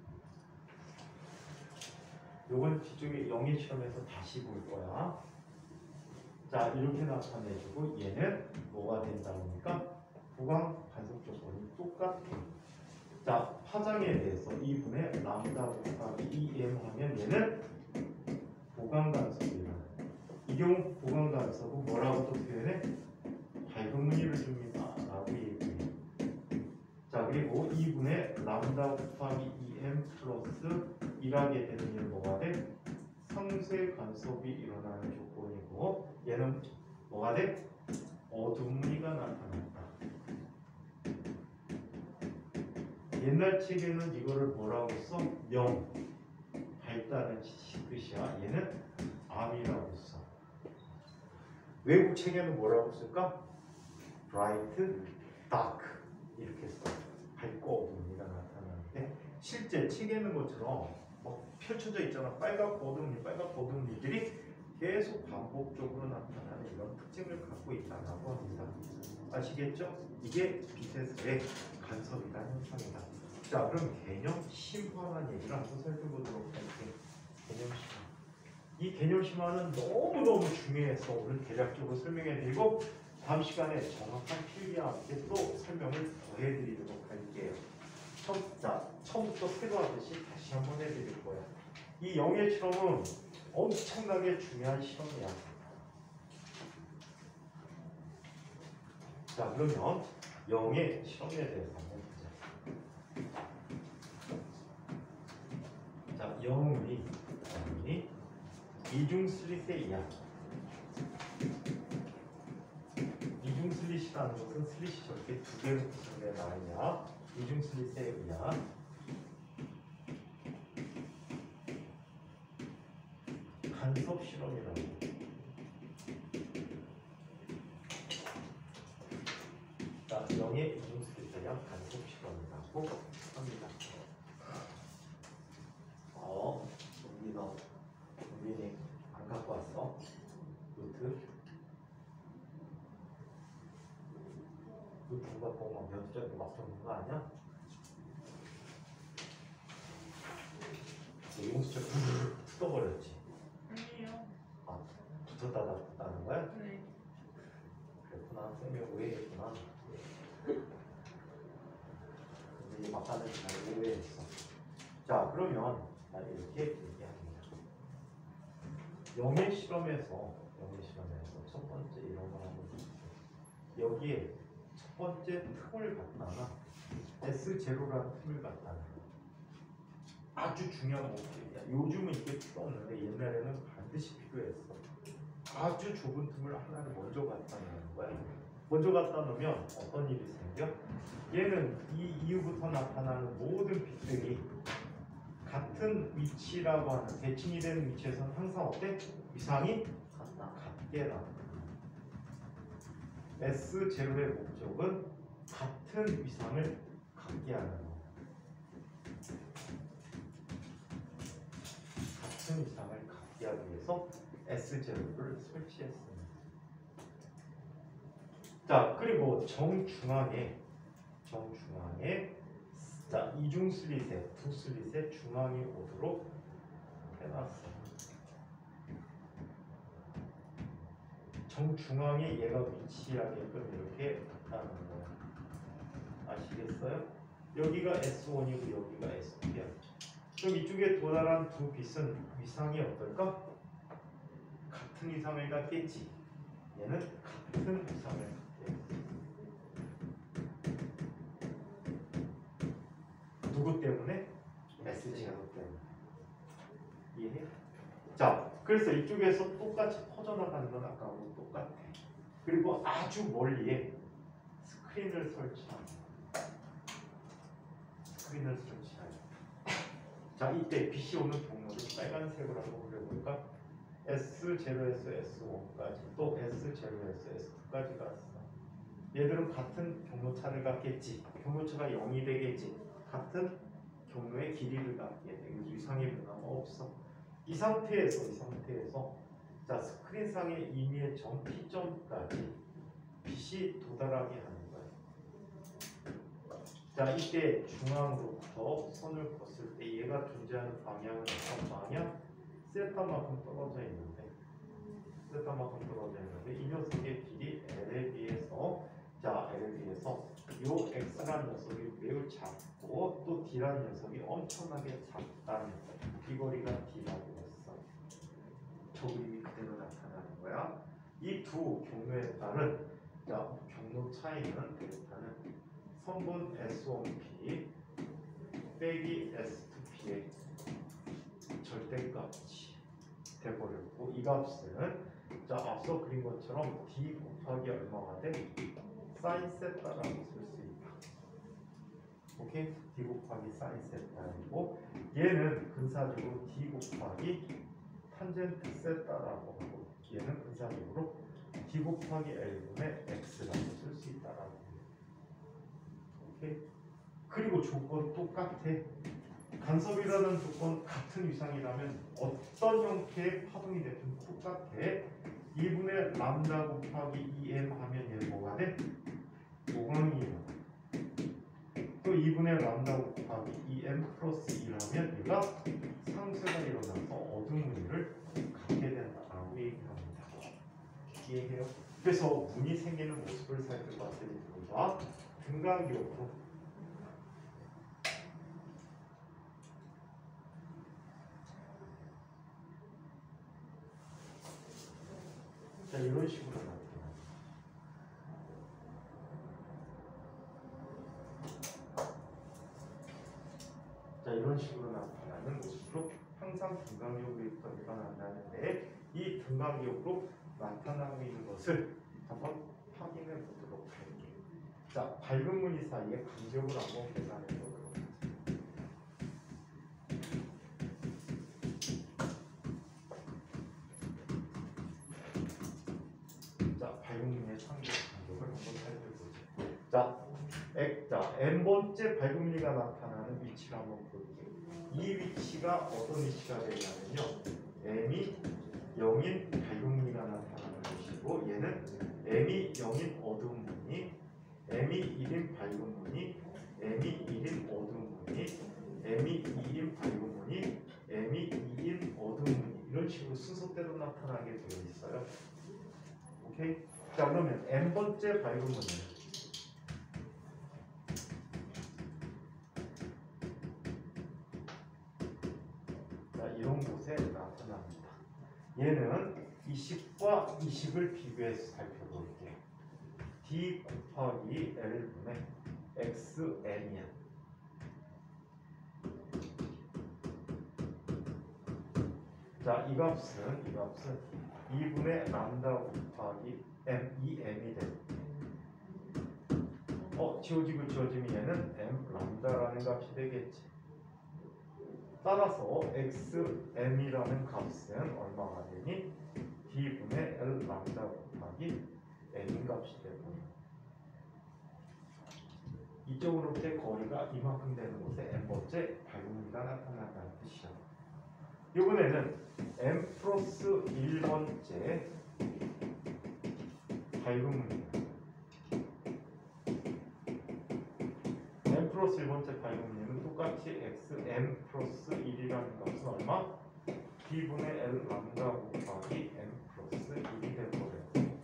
요건 뒤쪽에 영의 시험에서 다시 볼 거야. 자, 이렇게 나타내주고 얘는 뭐가 된다니까? 보강 간섭 조건이 똑같아. 자, 파장에 대해서 2분의 람다 곱하기 2m 하면 얘는 보강 간섭이라. 이 경우 보강 간섭은 뭐라고 또 표현해? 밝은 무늬를 줍니다 라고 얘기해. 자, 그리고 2분의 람다 곱하기 2m 플러스 1하게 되는 얘는 뭐가 돼? 상쇄 간섭이 일어나는 조건이고 얘는 뭐가 돼? 어두운 무늬가 나타난다. 옛날 책에는 이거를 뭐라고 써? 명, 밝다는 뜻이야. 얘는 암이라고 써. 외국 책에는 뭐라고 쓸까? bright, dark 이렇게 써. 밝고 어두운 무늬가 나타나는데 실제 책에 있는 것처럼 뭐 펼쳐져 있잖아. 빨갛고 어두운 무늬, 빨갛고 어두운 무늬들이 계속 반복적으로 나타나는 이런 특징을 갖고 있다고 합니다. 아시겠죠? 이게 빛에서의 간섭이라는 현상이다. 자, 그럼 개념 심화한 얘기를 한번 살펴보도록 할게요. 개념 심화. 이 개념 심화는 너무너무 중요해서 오늘 대략적으로 설명해드리고 다음 시간에 정확한 필기와 함께 또 설명을 더 해드리도록 할게요. 처음부터 새로 하듯이 다시 한번 해드릴 거야. 이 영예 실험은 엄청나게 중요한 시험이야. 자, 그러면 0의 실험에 대해서 한번 보자. 자, 0이 이중슬릿의 이하. 이중슬릿이라는 것은 슬릿이 저렇게 두 개로 구성되어 나와야 이중슬릿에 의한 간섭 실험이라고. 자, 0의 이중슬릿에 의한 간섭 실험이라고 합니다. 동민이 안 갖고 왔어? 노트? 누가 보고 막 연주자들 막 적는 거 아니야? 용수철 뜯어버렸지. 아니에요. 아, 붙었다 닫았다는 거야? 네. 그랬구나. 쌤이 오해했구나. 근데 막판에 잘 오해했어. 자, 그러면 나 이렇게 얘기합니다. 영의 실험에서 첫 번째 이런 걸 한번 볼게요. 여기에 첫 번째 틈을 갖다가 S0라는 틈을 갖다가 아주 중요한 목적이야. 요즘은 이게 필요 없는데 옛날에는 반드시 필요했어. 아주 좁은 틈을 하나를 먼저 갖다 놓는 거야. 먼저 갖다 놓으면 어떤 일이 생겨? 얘는 이 이후부터 나타나는 모든 빛들이 같은 위치라고 하는 대칭이 되는 위치에서는 항상 어때? 위상이 같게 나와. S0의 목적은 같은 위상을 갖게 하는 거. 같은 위상을 갖게 하기 위해서 S0를 설치했습니다. 자, 그리고 정중앙에 자, 이중 슬릿에 두 슬릿에 중앙이 오도록 해놨어요. 정중앙에 얘가 위치하게끔 이렇게 갖다 놓은 거예요. 아시겠어요? 여기가 S1이고 여기가 S2야. 그럼 이쪽에 도달한 두 빛은 위상이 어떨까? 같은 위상을 갖겠지. 얘는 같은 위상을 갖겠지. 누구 때문에? S0 때문에. 이해해? 자, 그래서 이쪽에서 똑같이 퍼져나가는 건 아까하고 똑같아. 그리고 아주 멀리에 스크린을 설치합니다. 자, 이때 빛이 오는 경로를 빨간색으로 한번 그려볼까? S0에서 S1까지 또 S0에서 S2까지 갔어. 얘들은 같은 경로차를 갖겠지. 경로차가 0이 되겠지. 같은 경로의 길이를 갖게 돼. 이상의 변화가 없어. 이 상태에서 자, 스크린상의 임의의 점 P점까지 빛이 도달하게 하는 거야. 자, 이때 중앙으로부터 선을 걷을 때 얘가 존재하는 방향은 어떤 방향? 세타만큼 떨어져 있는데 이 녀석의 길이 L에 비해서 요 X라는 녀석이 매우 작고 또 D라는 녀석이 엄청나게 작다는 이 거리가 D라고 했어. 저 그림이 그대로 나타나는 거야. 이 두 경로에 따른 경로 차이는 일단은 선분 S1P 빼기 S2P의 절대값이 돼버렸고 이 값은 앞서 그린 것처럼 D 곱하기 얼마가 돼? 사인 세타라고 쓸 수 있다. 오케이? D 곱하기 사인 세타이고 얘는 근사적으로 D 곱하기 탄젠트 세타라고 하고 얘는 근사적으로 D 곱하기 L분의 X라고 쓸 수 있다라고 해요. 오케이? 그리고 조건 똑같아. 간섭이라는 조건 같은 위상이라면 어떤 형태의 파동이 됐든 똑같아. 2분의 람다 곱하기 2m 하면 얘 뭐가 돼? 모강이에요. 또 2분의 람다 곱하기 2m 플러스 1 하면 얘가 상쇄가 일어나서 어두운 무늬를 갖게 된다라고 얘기합니다. 이해해요? 그래서 무늬 생기는 모습을 살펴봤더니 우리가 등간기호로 자, 이런 식으로 나타나요. 자, 이런 식으로 나타나는 모습으로 항상 등간격 벡터가 나타나는데 이 등간격으로 나타나고 있는 것을 한번 확인해 보도록 할게요. 자, 밝은 무늬 사이에 간격을 한번 계산해 보도록 하죠. 자, 밝은 무늬의 상대 간격을 한번 살펴보죠. 자, n번째 밝은 무늬가 나타나는 위치를 한번 볼게요. 이 위치가 어떤 위치가 되냐면요, m이 0인 밝은 무늬가 나타나는 것이고, 얘는 m이 0인 어두운 무늬, m이 1인 밝은 무늬, m이 1인 어두운 무늬, m이 2인 밝은 무늬, m이 2인 어두운 무늬, 이런 식으로 순서대로 나타나게 되어 있어요. 오케이? 자, 그러면 n번째 밝은 무늬, 이런 곳에 나타납니다. 얘는 20과 20을 비교해서 살펴볼게요. D 곱하기 L분의 XN이야. 자, 이 값은 2분의 람다 곱하기 M, 2M이 됩니다. 지워지면 얘는 M 람다라는 값이 되겠지. 따라서 xm이라는 값은 얼마가 되니? d분의 l 람다 곱하기 m인 값이 되고, 이쪽으로부터의 거리가 이만큼 되는 곳에 n번째 밝은 무늬가 나타난다는 뜻이야. 이번에는 m 플러스 1번째 밝은 무늬, m 플러스 1번째 밝은 무늬는 똑같이 xm 플러스 1이라는 값은 얼마? d분의 l 람다 곱하기 m 플러스 1이 되어버려요.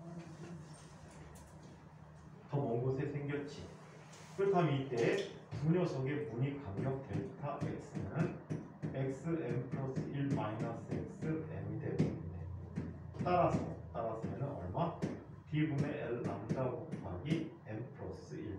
더 먼 곳에 생겼지. 그렇다면 이때 두 녀석의 무늬 간격 델타 x는 xm 플러스 1 마이너스 xm이 되고 있네. 따라서 얘는 얼마? d분의 l 람다 곱하기 m 플러스 1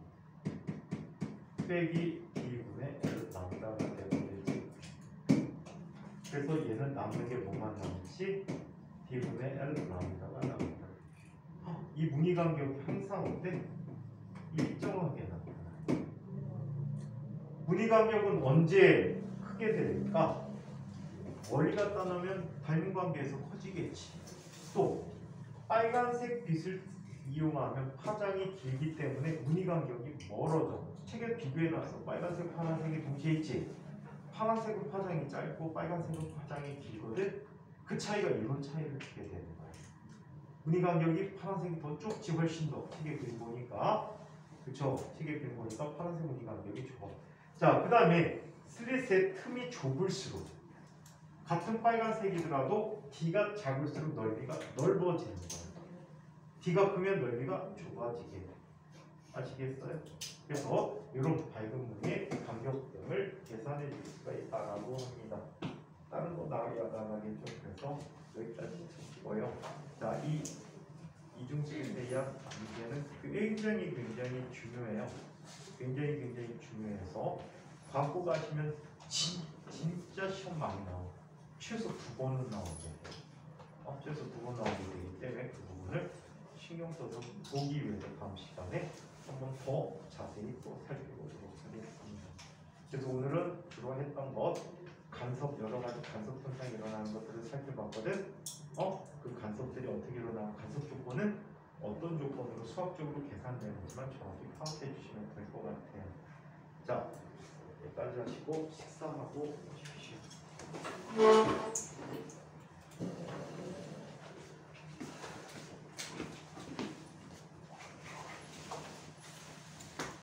빼기 d분의 L 람다가 되어버리지. 그래서 얘는 남는 게 뭐만 남지? d분의 L 람다가 남는다. 이 무늬 간격이 항상 어때? 일정하게 나타나. 무늬 간격은 언제 크게 될까? 멀리 갖다 놓으면 닮은 관계에서 커지겠지. 또 빨간색 빛을 이용하면 파장이 길기 때문에 무늬 간격이 멀어져. 책에 비교해놨어. 빨간색, 파란색이 동시에 있지. 파란색은 파장이 짧고 빨간색은 파장이 길거든. 그 차이가 이런 차이를 주게 되는 거야. 무늬 간격이 파란색이 더 좁지, 훨씬 더. 책에 그림 보니까, 그쵸? 책에 그림 보니까 파란색 무늬 간격이 좁아. 자, 그 다음에 슬릿의 틈이 좁을수록 같은 빨간색이더라도 D가 작을수록 넓이가 넓어지는 거야. D가 크면 넓이가 좁아지게. 아시겠어요? 그래서 이런 밝은 무늬의 간격 등을 계산해 줄 수가 있다라고 합니다. 다른 거 나가겠죠. 그래서 여기까지 치고요. 자, 이 이중식에 대한 문제는 굉장히 중요해요. 굉장히 중요해서 광고 가시면 진짜 시험 많이 나와요. 최소 2번은 나오게 돼요. 최소 2번 나오게 되기 때문에 그 부분을 신경 써서 보기 위해서 다음 시간에 한번 더 자세히 또 살펴보도록 하겠습니다. 그래서 오늘은 주로 했던 것, 간섭, 여러 가지 간섭 현상이 일어나는 것들을 살펴봤거든. 그 간섭들이 어떻게 일어나고 간섭 조건은 어떤 조건으로 수학적으로 계산되는지만 정확히 파악해 주시면 될 것 같아요. 자, 여기까지 하시고 식사하고 오십시오.